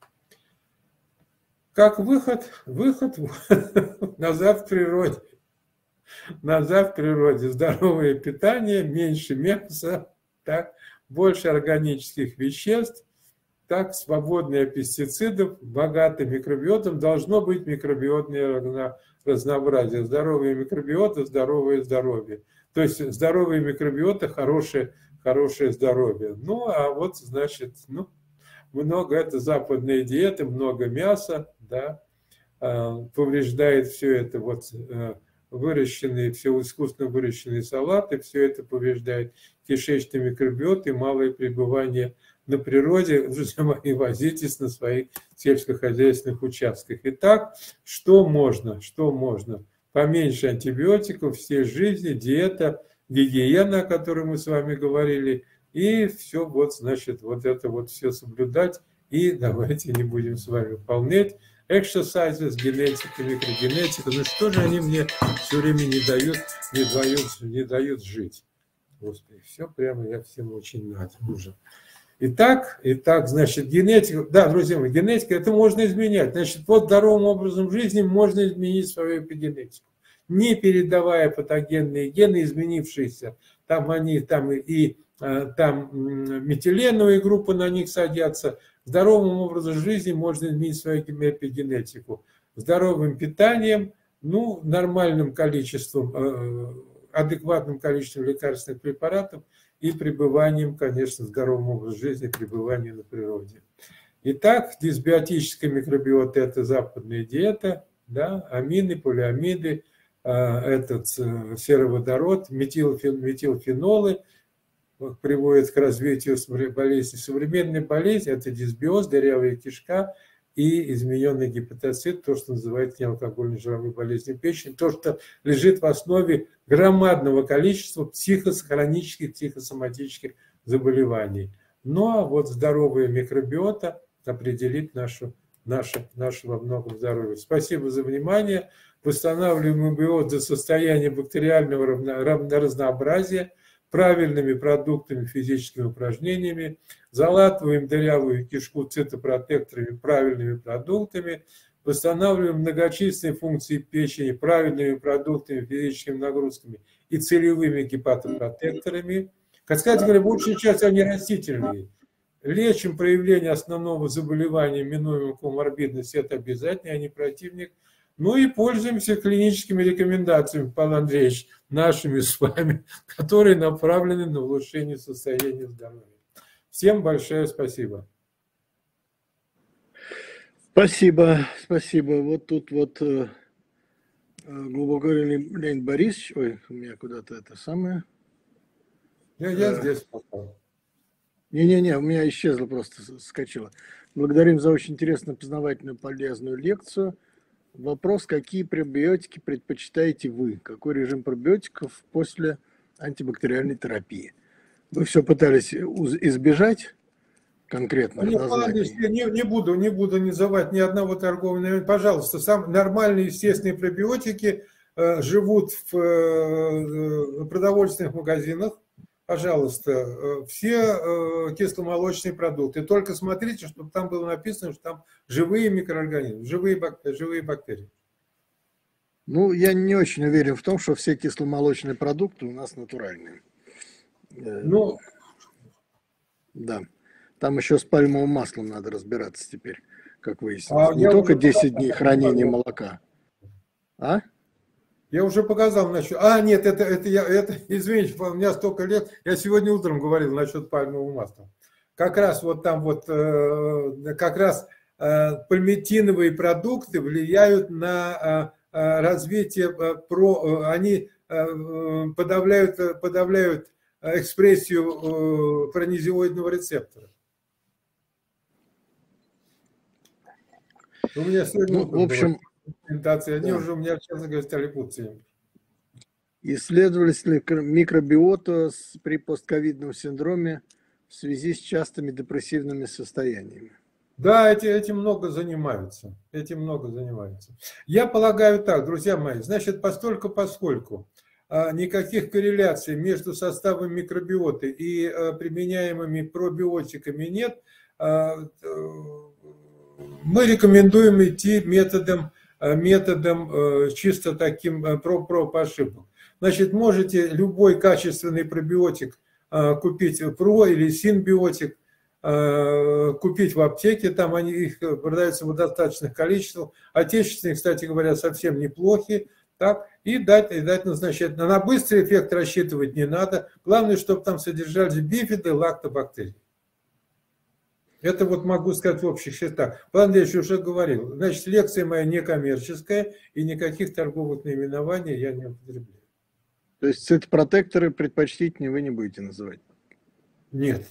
Как выход назад в природе. Назад в природе. Здоровое питание, меньше мяса, так, больше органических веществ, так, свободное от пестицидов, богатый микробиотом, должно быть микробиотное разнообразие. Здоровая микробиота, здоровое здоровье. То есть здоровая микробиота, хорошее здоровье. Ну, а вот, значит, много это западные диеты, много мяса, да, повреждает все это, вот, выращенные, все искусственно выращенные салаты, все это повреждает кишечный микробиот и малое пребывание на природе. Друзья мои, возитесь на своих сельскохозяйственных участках. Итак, что можно? Поменьше антибиотиков, все жизни, диета, гигиена, о которой мы с вами говорили, и все, вот, значит, вот это вот все соблюдать. И давайте не будем с вами выполнять exercises, генетика, микрогенетика. Ну что же они мне все время не дают жить? Господи, все прямо я всем очень надо. Уже. Итак, значит, генетика. Да, друзья мои, генетика это можно изменять. Значит, вот здоровым образом жизни можно изменить свою эпигенетику. Не передавая патогенные гены, изменившиеся, там метиленовые группы на них садятся. Здоровым образом жизни можно изменить свою эпигенетику. Здоровым питанием, нормальным количеством, адекватным количеством лекарственных препаратов и пребыванием, конечно, здоровым образом жизни, пребыванием на природе. Итак, дисбиотическая микробиота – это западная диета, да, амины, полиамиды, сероводород, метилфенолы приводят к развитию болезни. Современная болезнь – это дисбиоз, дырявая кишка и измененный гепатоцит, то, что называется неалкогольной жировой болезнью печени, то, что лежит в основе громадного количества хронических психосоматических заболеваний. А вот здоровая микробиота определит наше во многом здоровье. Спасибо за внимание. Восстанавливаем микробиот до состояния бактериального разнообразия. правильными продуктами, физическими упражнениями, залатываем дырявую кишку цитопротекторами, правильными продуктами, восстанавливаем многочисленные функции печени правильными продуктами, физическими нагрузками и целевыми гепатопротекторами. Кстати говоря, большая часть они растительные. Лечим проявление основного заболевания, именуемого коморбидность, это обязательно, а не противник. Ну и пользуемся клиническими рекомендациями, Павел Андреевич, нашими с вами, которые направлены на улучшение состояния здоровья. Всем большое спасибо. Спасибо, спасибо. Вот тут вот глубоко Леонид Борисович, ой, у меня куда-то это самое. Я здесь попал. Не-не-не, у меня исчезло, просто скочило. Благодарим за очень интересную, познавательную, полезную лекцию. Вопрос, какие пробиотики предпочитаете вы? Какой режим пробиотиков после антибактериальной терапии? Вы все пытались избежать конкретных названий? Не буду называть ни одного торгового названия. Пожалуйста, нормальные естественные пробиотики живут в продовольственных магазинах. Пожалуйста, все кисломолочные продукты. Только смотрите, чтобы там было написано, что там живые микроорганизмы, живые бактерии. Ну, я не очень уверен в том, что все кисломолочные продукты у нас натуральные. Ну, да. Там еще с пальмовым маслом надо разбираться теперь, как выяснилось. Не только 10 дней хранения молока. А? Я уже показал насчет... нет, извините, у меня столько лет. Я сегодня утром говорил насчет пальмового масла. Как раз вот там вот, как раз пальмитиновые продукты влияют на развитие, они подавляют экспрессию паранезиоидного рецептора. У меня сегодня в общем... Они уже у меня, честно говоря, стали путаться. Исследовались ли микробиота при постковидном синдроме в связи с частыми депрессивными состояниями? Да, этим много занимаются. Я полагаю так, друзья мои, значит, поскольку никаких корреляций между составом микробиоты и применяемыми пробиотиками нет, мы рекомендуем идти методом чисто таким проб ошибок. Значит, можете любой качественный пробиотик купить, или синбиотик, купить в аптеке, там их продаются в достаточных количествах. Отечественные, кстати говоря, совсем неплохие. Так, и дать назначать. На быстрый эффект рассчитывать не надо. Главное, чтобы там содержались бифиды, лактобактерии. Это вот могу сказать в общих чертах. Павел Андреевич уже говорил. Значит, лекция моя некоммерческая, и никаких торговых наименований я не употребляю. То есть цитопротекторы предпочтительнее вы не будете называть? Нет.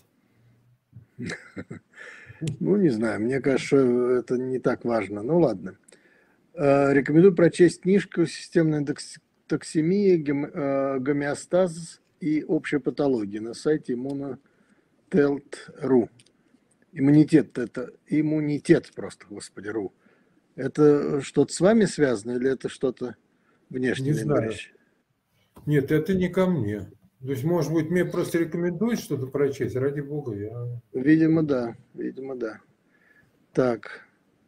Ну, не знаю. Мне кажется, что это не так важно. Ну, ладно. Рекомендую прочесть книжку «Системная токсемия, гомеостаз и общая патология» на сайте immunotelt.ru. Иммунитет просто, господи, РУ. Это что-то с вами связано или это что-то внешнее? Не знаю. Нет, это не ко мне. То есть, может быть, мне просто рекомендуют что-то прочесть, ради бога. Видимо, да. Так.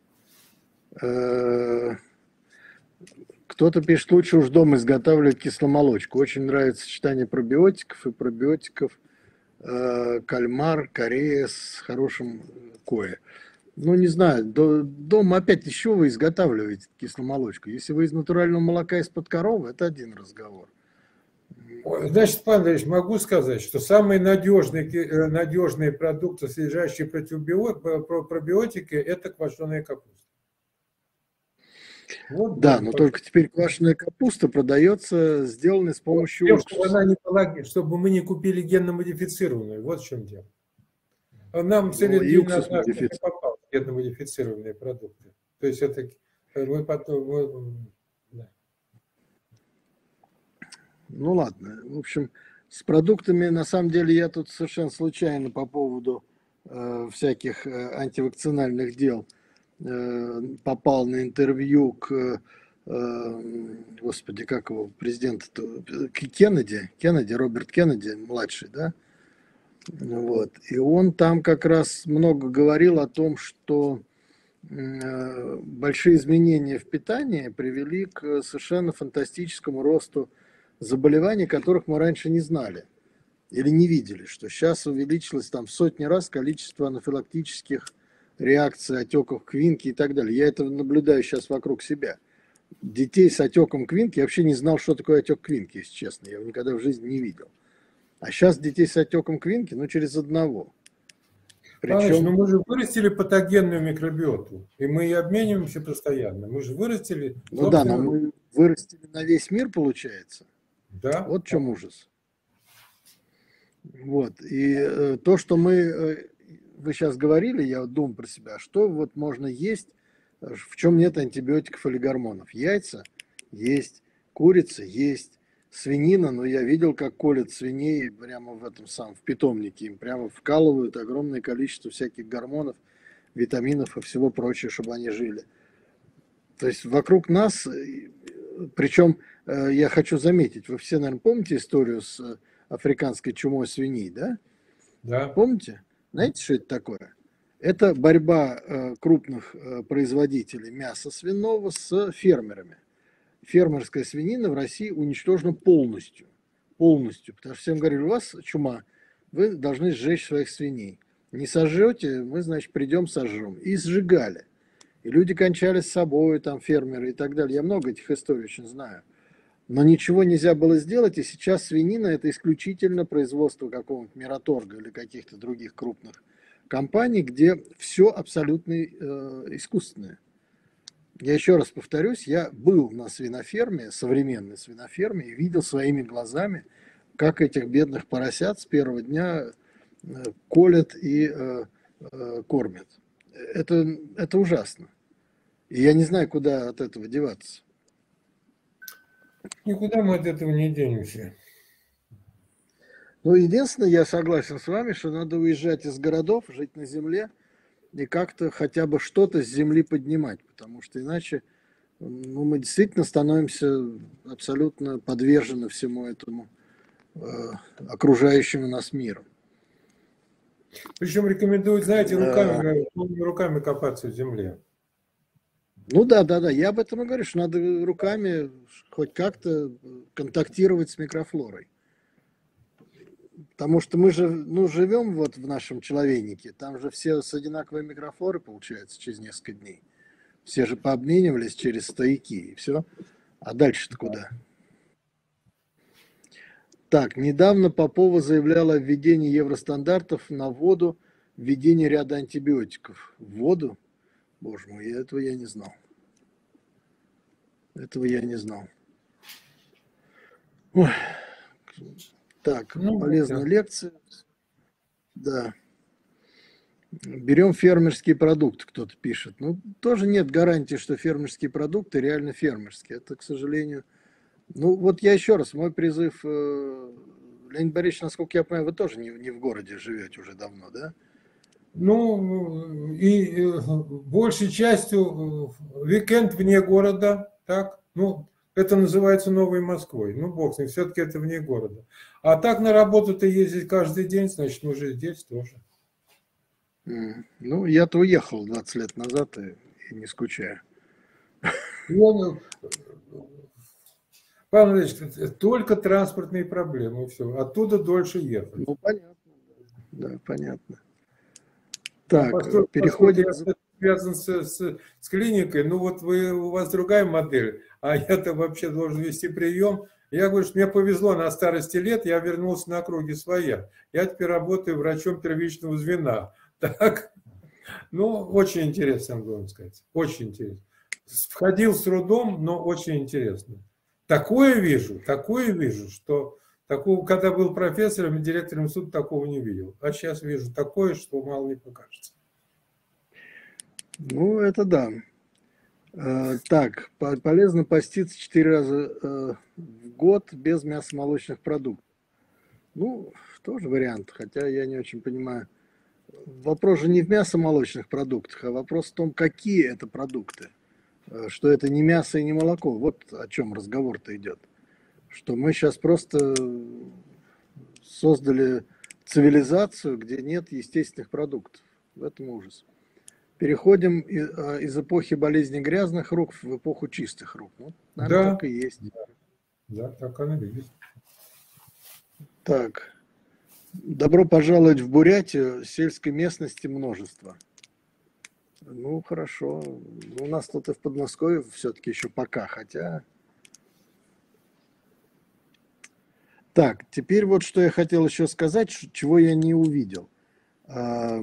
Кто-то пишет, лучше уж дома изготавливать кисломолочку. Очень нравится сочетание пробиотиков и пробиотиков. Кальмар, Корея с хорошим кое. Ну, не знаю, дома опять еще вы изготавливаете кисломолочку. Если вы из натурального молока из-под коровы, это один разговор. Значит, Павел Андреевич, могу сказать, что самые надежные продукты, содержащие пробиотики, это квашеная капуста. Вот, да, но только теперь квашеная капуста продается, сделанная с помощью уксуса. Чтобы мы не купили генно-модифицированную, вот в чем дело. Нам целый попал генно-модифицированные продукты. То есть это мы потом... Да. Ну ладно, в общем, с продуктами, на самом деле, я тут совершенно случайно по поводу всяких антивакцинальных дел попал на интервью к господи, как его, президент Кеннеди, Роберт Кеннеди, младший, да, вот, и он там как раз много говорил о том, что большие изменения в питании привели к совершенно фантастическому росту заболеваний, которых мы раньше не знали или не видели, что сейчас увеличилось там в сотни раз количество анафилактических реакций, отеков квинки и так далее. Я это наблюдаю сейчас вокруг себя. Детей с отеком квинки, я вообще не знал, что такое отек квинки, если честно, я его никогда в жизни не видел. А сейчас детей с отеком квинки, ну, через одного. Павлович, ну мы же вырастили патогенную микробиоту, и мы ее обмениваемся постоянно. Мы же вырастили... Ну да, но мы вырастили на весь мир, получается. Да. Вот в чем ужас. Вот. И то, что вы сейчас говорили, я вот думаю про себя, что вот можно есть, в чем нет антибиотиков или гормонов. Яйца есть, курица есть, свинина, но я видел, как колят свиней прямо в этом самом, в питомнике, им прямо вкалывают огромное количество всяких гормонов, витаминов и всего прочего, чтобы они жили. То есть вокруг нас, причем я хочу заметить, вы все, наверное, помните историю с африканской чумой свиней, да? Да. Помните? Знаете, что это такое? Это борьба крупных производителей мяса свиного с фермерами. Фермерская свинина в России уничтожена полностью. Полностью. Потому что всем говорили, у вас чума, вы должны сжечь своих свиней. Не сожжете, мы, значит, придем, сожжем. И сжигали. И люди кончались с собой, там, фермеры и так далее. Я много этих историй очень знаю. Но ничего нельзя было сделать, и сейчас свинина – это исключительно производство какого-нибудь Мираторга или каких-то других крупных компаний, где все абсолютно искусственное. Я еще раз повторюсь, я был на свиноферме, современной свиноферме, и видел своими глазами, как этих бедных поросят с первого дня колят и кормят. Это ужасно. И я не знаю, куда от этого деваться. Никуда мы от этого не денемся. Ну, единственное, я согласен с вами, что надо уезжать из городов, жить на земле и как-то хотя бы что-то с земли поднимать, потому что иначе мы действительно становимся абсолютно подвержены всему этому окружающему нас миру. Причем рекомендуют, знаете, руками копаться в земле. Ну да, я об этом и говорю, что надо руками хоть как-то контактировать с микрофлорой. Потому что мы же живем вот в нашем человейнике, там же все с одинаковой микрофлорой получается через несколько дней. Все же пообменивались через стояки и все. А дальше-то куда? Так, недавно Попова заявляла о введении евростандартов на воду, введении ряда антибиотиков. В воду? Боже мой, этого я не знал. Этого я не знал. Ой. Так, полезная лекция. Да. Берем фермерские продукты, кто-то пишет. Ну, тоже нет гарантии, что фермерские продукты реально фермерские. Это, к сожалению... Ну, вот я еще раз, мой призыв... Леонид Борисович, насколько я понимаю, вы тоже не в городе живете уже давно, да? Ну, и большей частью уикенд вне города, так? Ну, это называется Новой Москвой. Ну, бог с ним, все-таки это вне города. А так на работу-то ездить каждый день, значит, мы же здесь тоже. Ну, я-то уехал 20 лет назад и не скучаю. Павел Ильич, только транспортные проблемы, все. Оттуда дольше ехать. Ну, понятно. Да, понятно. Так, переходим. Я связан с клиникой, ну вот у вас другая модель, а я-то вообще должен вести прием. Я говорю, что мне повезло на старости лет, я вернулся на круги своя. Я теперь работаю врачом первичного звена. Так, ну, очень интересно, могу сказать. Очень интересно. Входил с трудом, но очень интересно. Такое вижу, что такого, когда был профессором и директором института, такого не видел. А сейчас вижу такое, что мало не покажется. Ну, это да. Так, полезно поститься 4 раза в год без мясомолочных продуктов. Ну, тоже вариант, хотя я не очень понимаю. Вопрос же не в мясомолочных продуктах, а вопрос в том, какие это продукты. что это не мясо и не молоко. Вот о чем разговор-то идет. Что мы сейчас просто создали цивилизацию, где нет естественных продуктов. В этом ужас. Переходим из эпохи болезни грязных рук в эпоху чистых рук. Ну, наверное, Да, так и есть. да, так оно и есть. Так. Добро пожаловать в Бурятию. Сельской местности множество. Ну, хорошо. У нас тут и в Подмосковье все-таки еще пока, хотя... Так, теперь вот что я хотел еще сказать, чего я не увидел. Я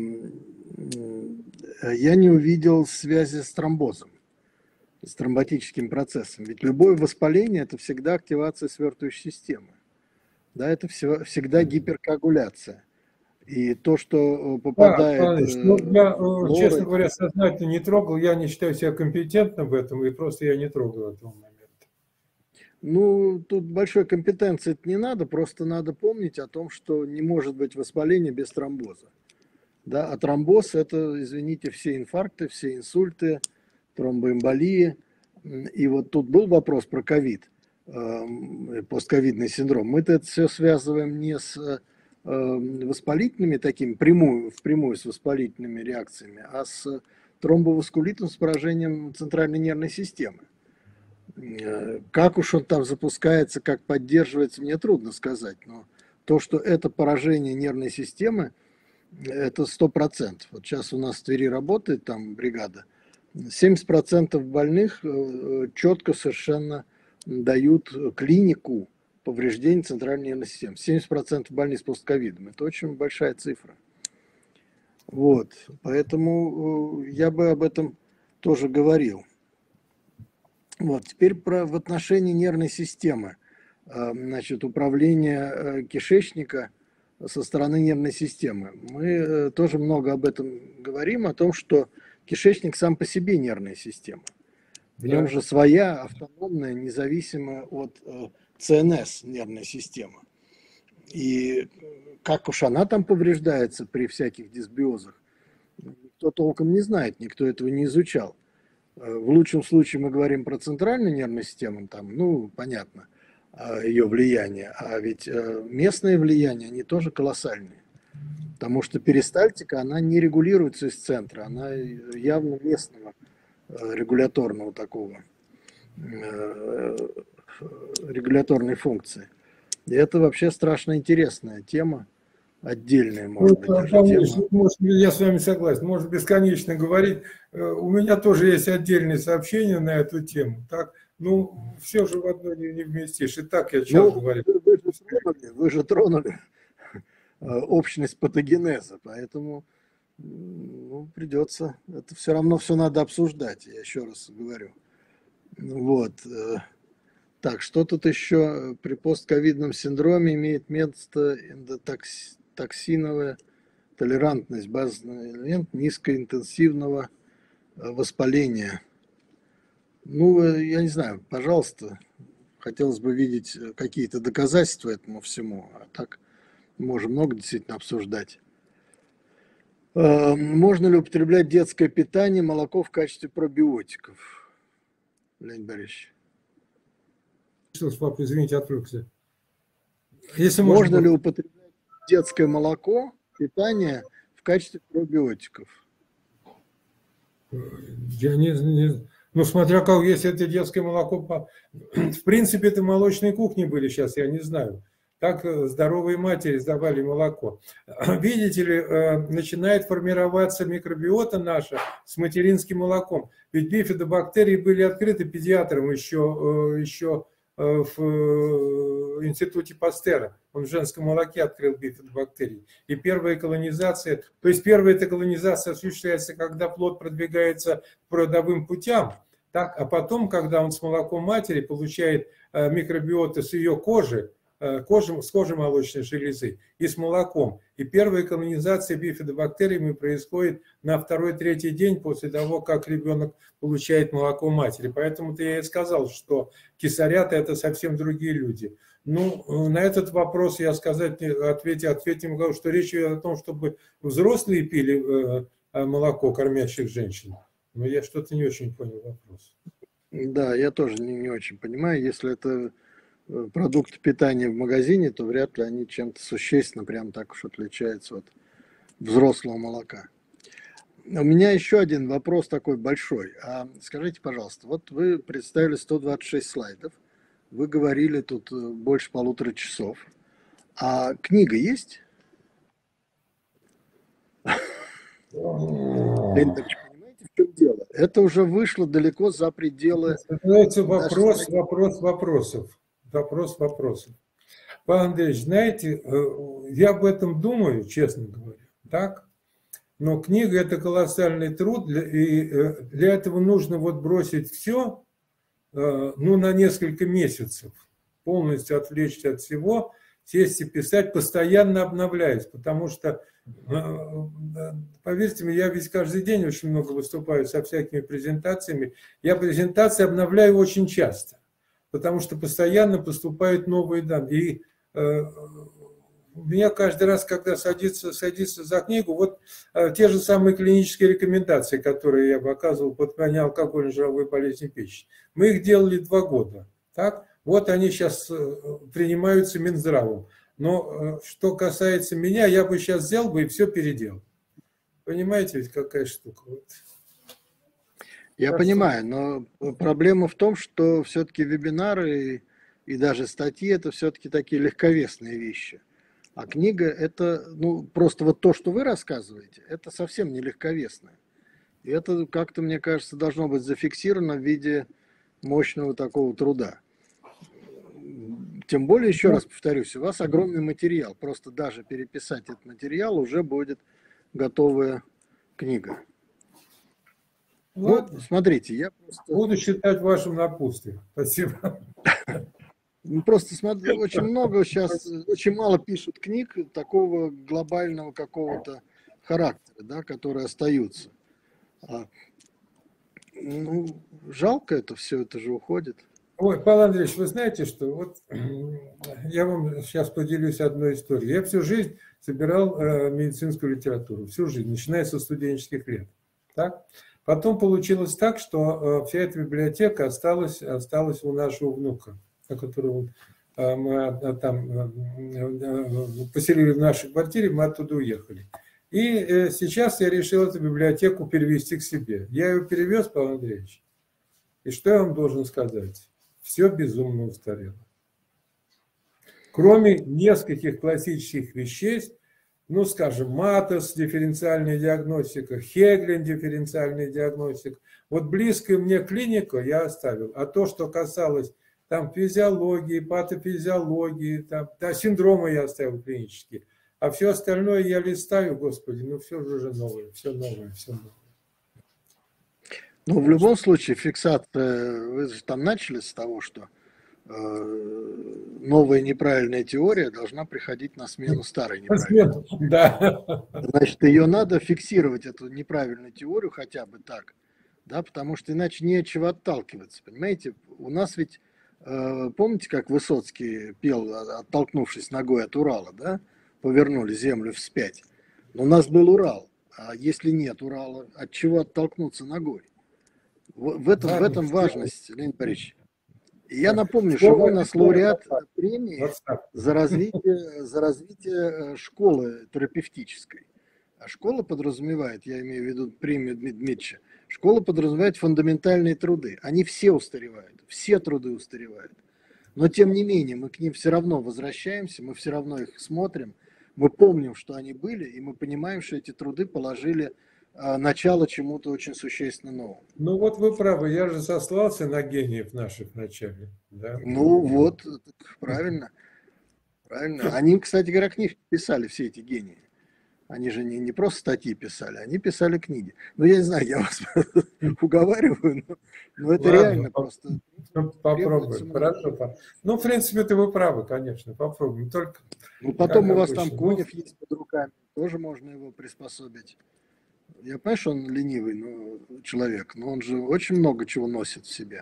не увидел связи с тромбозом, с тромботическим процессом. Ведь любое воспаление – это всегда активация свертывающей системы. Да, это всегда гиперкоагуляция. И то, что попадает... Да, ну, я, флорой, честно говоря, сознательно не трогал, я не считаю себя компетентным в этом, и просто я не трогал этого момента. ну, тут большой компетенции не надо, просто надо помнить о том, что не может быть воспаления без тромбоза. Да, а тромбоз – это, извините, все инфаркты, все инсульты, тромбоэмболии. И вот тут был вопрос про ковид, постковидный синдром. Мы-то это все связываем не с воспалительными такими, впрямую с воспалительными реакциями, а с тромбоваскулитом, с поражением центральной нервной системы. Как уж он там запускается, как поддерживается, мне трудно сказать. Но то, что это поражение нервной системы, это 100%. Вот сейчас у нас в Твери работает там бригада. 70% больных четко совершенно дают клинику повреждений центральной нервной системы. 70% больных с постковидом. Это очень большая цифра. Вот. Поэтому я бы об этом тоже говорил. Вот. Теперь в отношении нервной системы. Значит, управление кишечника со стороны нервной системы. Мы тоже много об этом говорим, о том, что кишечник сам по себе нервная система. В нем же своя автономная, независимая от ЦНС нервная система. И как уж она там повреждается при всяких дисбиозах, никто толком не знает, никто этого не изучал. В лучшем случае мы говорим про центральную нервную систему, там, ну, понятно, ее влияние, а ведь местные влияния, они тоже колоссальные. Потому что перистальтика, она не регулируется из центра, она явно местного регуляторного такого, регуляторной функции. И это вообще страшно интересная тема, отдельная, может быть, даже конечно, тема. может, я с вами согласен, можно бесконечно говорить. У меня тоже есть отдельные сообщения на эту тему. Так, ну, все же в одно не вместишь. И так я сейчас говорю. Вы же тронули общность патогенеза, поэтому ну, придется, это все равно все надо обсуждать, я еще раз говорю. Вот. Так, что тут еще при постковидном синдроме имеет место эндотоксиновая толерантность, базовый элемент низкоинтенсивного воспаления. Ну, я не знаю, пожалуйста, хотелось бы видеть какие-то доказательства этому всему, а так можем много действительно обсуждать. Можно ли употреблять детское питание, молоко в качестве пробиотиков? Леонид Борисович. Что, папа, извините, отвлекся. Если можно ли употреблять детское молоко, питание в качестве пробиотиков? Я не... Ну, смотря как, если это детское молоко... В принципе, это молочные кухни были сейчас, я не знаю. Так здоровые матери сдавали молоко. Видите ли, начинает формироваться микробиота наша с материнским молоком. Ведь бифидобактерии были открыты педиатром еще в институте Пастера. Он в женском молоке открыл бифидобактерии. И первая колонизация, то есть первая эта колонизация осуществляется, когда плод продвигается по родовым путям, так, а потом, когда он с молоком матери получает микробиоты с ее кожи, с кожи молочной железы и с молоком. И первая колонизация бифидобактериями происходит на второй-третий день после того, как ребенок получает молоко матери. Поэтому-то я и сказал, что кесарята – это совсем другие люди. Ну, на этот вопрос я ответим, что речь идет о том, чтобы взрослые пили молоко кормящих женщин. Но я что-то не очень понял вопрос. Да, я тоже не очень понимаю. Если это продукты питания в магазине, то вряд ли они чем-то существенно прям так уж отличаются от взрослого молока. У меня еще один вопрос такой большой. Скажите, пожалуйста, вот вы представили 126 слайдов, вы говорили тут больше 1,5 часов, а книга есть? Леонид Ильич, понимаете, в чем дело? Это уже вышло далеко за пределы... Становится вопрос вопросов. Вопрос вопросов. Павел Андреевич, знаете, я об этом думаю, честно говоря, так? Но книга – это колоссальный труд, и для этого нужно вот бросить все, ну, на несколько месяцев, полностью отвлечься от всего, сесть и писать, постоянно обновляясь, потому что, поверьте мне, я ведь каждый день очень много выступаю со всякими презентациями, я презентации обновляю очень часто, потому что постоянно поступают новые данные. И у меня каждый раз, когда садится за книгу, вот те же самые клинические рекомендации, которые я показывал по алкогольно-жировой болезни печени. Мы их делали 2 года. Так? Вот они сейчас принимаются Минздравом. Но что касается меня, я бы сейчас взял бы и все переделал. Понимаете, ведь какая штука? Вот. Я понимаю, но проблема в том, что все-таки вебинары и даже статьи – это все-таки такие легковесные вещи. А книга – это, ну, просто вот то, что вы рассказываете, это совсем не легковесное. И это как-то, мне кажется, должно быть зафиксировано в виде мощного такого труда. Тем более, еще раз повторюсь, у вас огромный материал. Просто даже переписать этот материал уже будет готовая книга. Вот. Ну, смотрите, я просто... Буду считать вашим напутствием. Спасибо. Просто смотрю, очень много сейчас, очень мало пишут книг такого глобального какого-то характера, да, которые остаются. Ну, жалко это все, это же уходит. Ой, Павел Андреевич, вы знаете, что вот я вам сейчас поделюсь одной историей. Я всю жизнь собирал медицинскую литературу, всю жизнь, начиная со студенческих лет. Так? Потом получилось так, что вся эта библиотека осталась у нашего внука, которого мы там поселили в нашей квартире, мы оттуда уехали. И сейчас я решил эту библиотеку перевести к себе. Я ее перевез, Павел Андреевич. И что я вам должен сказать? Все безумно устарело. Кроме нескольких классических вещей, ну, скажем, МАТОС, дифференциальная диагностика, Хеглин, дифференциальная диагностика. Вот близкая мне клиника я оставил. А то, что касалось там физиологии, патофизиологии, там, да, синдрома я оставил клинические. А все остальное я листаю, господи, ну все же уже новое, все новое, все новое. Ну, в любом случае, фиксация, вы же там начали с того, что новая неправильная теория должна приходить на смену старой неправильной. Да. Значит, ее надо фиксировать, эту неправильную теорию хотя бы так, да, потому что иначе не от чего отталкиваться, понимаете? У нас ведь, помните, как Высоцкий пел, оттолкнувшись ногой от Урала, да, повернули землю вспять. Но у нас был Урал, а если нет Урала, от чего оттолкнуться ногой? В этом важность, Леонид Борисович. И я напомню, что вы у нас лауреат премии за развитие школы терапевтической. А школа подразумевает, я имею в виду премию Дмитрича, школа подразумевает фундаментальные труды. Они все устаревают, все труды устаревают. Но тем не менее мы к ним все равно возвращаемся, мы все равно их смотрим, мы помним, что они были, и мы понимаем, что эти труды положили начало чему-то очень существенно новому. Ну вот вы правы, я же сослался на гениев наших вначале. Да? Ну вот, правильно. Правильно. Они, кстати говоря, книги писали, все эти гении. Они же не просто статьи писали, они писали книги. Ну, я не знаю, я вас уговариваю, но это реально просто... Попробуем, хорошо. Ну, в принципе, это вы правы, конечно, попробуем. Только ну, потом у вас там Конев есть под руками, тоже можно его приспособить. Я понимаю, что он ленивый человек, но он же очень много чего носит в себе.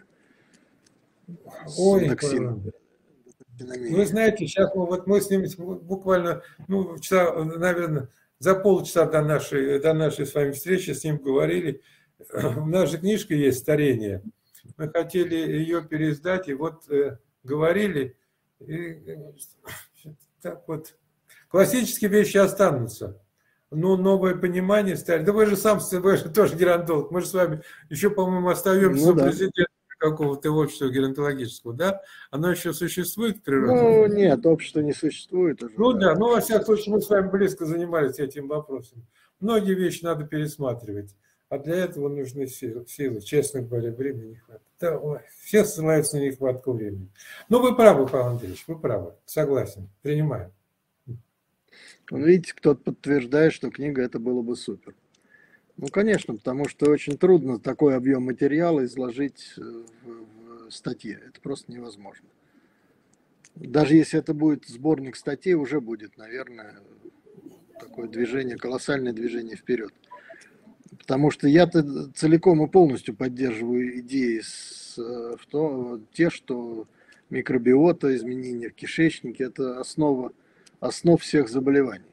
Ой, вы знаете, сейчас мы с ним буквально, ну, часа, наверное, за полчаса до нашей с вами встречи с ним говорили. У нас же книжка есть «Старение». мы хотели ее переиздать, и вот говорили, и, так вот, классические вещи останутся. Но новое понимание стали. Да вы же тоже геронтолог. Мы же с вами еще, по-моему, остаемся Да. президентом какого-то общества геронтологического, да? Оно еще существует в природе? Ну, нет, общества не существует уже. Ну да, ну во всяком случае мы с вами близко занимались этим вопросом. Многие вещи надо пересматривать, а для этого нужны силы. Честно говоря, времени не хватает. Да, ой, все ссылаются на нехватку времени. Ну вы правы, Павел Андреевич, вы правы. Согласен, принимаю. Видите, кто-то подтверждает, что книга это было бы супер. Ну, конечно, потому что очень трудно такой объем материала изложить в статье. Это просто невозможно. Даже если это будет сборник статей, уже будет, наверное, такое движение, колоссальное движение вперед. Потому что я-то целиком и полностью поддерживаю идеи те, что микробиота, изменения в кишечнике – это основа основ всех заболеваний.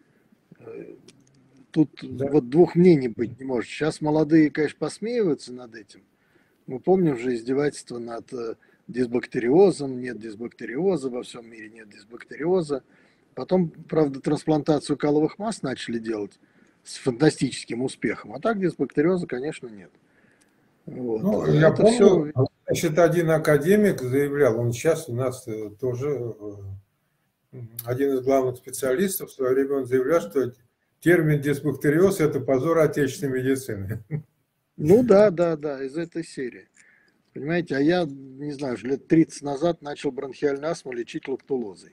Тут Да. вот двух мнений быть не может. Сейчас молодые, конечно, посмеиваются над этим. Мы помним же издевательство над дисбактериозом, нет дисбактериоза, во всем мире нет дисбактериоза. Потом, правда, трансплантацию каловых масс начали делать с фантастическим успехом. А так дисбактериоза, конечно, нет. Вот. Ну, я помню, все... значит, один академик заявлял, он сейчас у нас тоже один из главных специалистов, в свое время он заявлял, что термин дисбактериоз – это позор отечественной медицины. Ну да, из этой серии. Понимаете, а я, не знаю, лет 30 назад начал бронхиальную астму лечить лактулозой.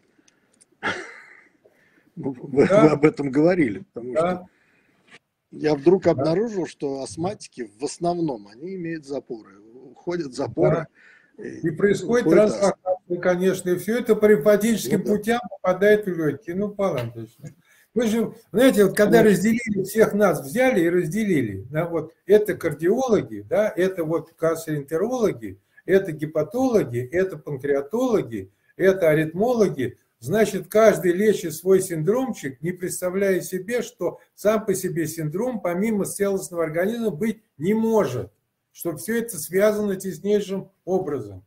Вы об этом говорили, потому что я вдруг обнаружил, что астматики в основном, они имеют запоры. Уходят запоры. И происходит трансформация, конечно, и все это по лимфатическим путям попадает в легкие. Ну, Павел Андреевич, вы же, знаете, вот когда разделили, всех нас взяли и разделили, да, вот это кардиологи, да, это вот гастроэнтерологи, это гепатологи, это панкреатологи, это аритмологи. Значит, каждый лечит свой синдромчик, не представляя себе, что сам по себе синдром помимо целостного организма быть не может, что все это связано теснейшим образом.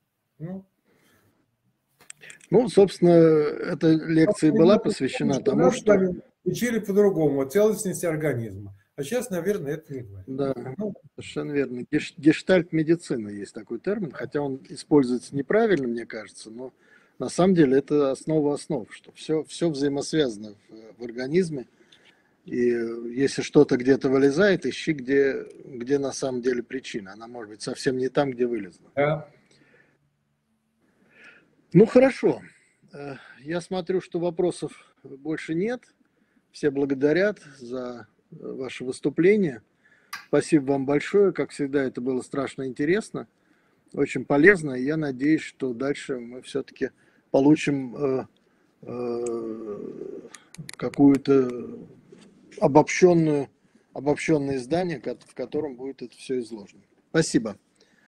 Ну, собственно, эта лекция была посвящена тому, что... Учили по-другому, целостности организма. А сейчас, наверное, это не говорит. Да, совершенно верно. Гештальт-медицина есть такой термин, хотя он используется неправильно, мне кажется, но на самом деле это основа основ, что все взаимосвязано в организме. И если что-то где-то вылезает, ищи, где на самом деле причина. Она может быть совсем не там, где вылезла. Да. Ну, хорошо. Я смотрю, что вопросов больше нет. Все благодарят за ваше выступление. Спасибо вам большое. Как всегда, это было страшно интересно, очень полезно. И я надеюсь, что дальше мы все-таки получим какую-то обобщенное издание, в котором будет это все изложено. Спасибо.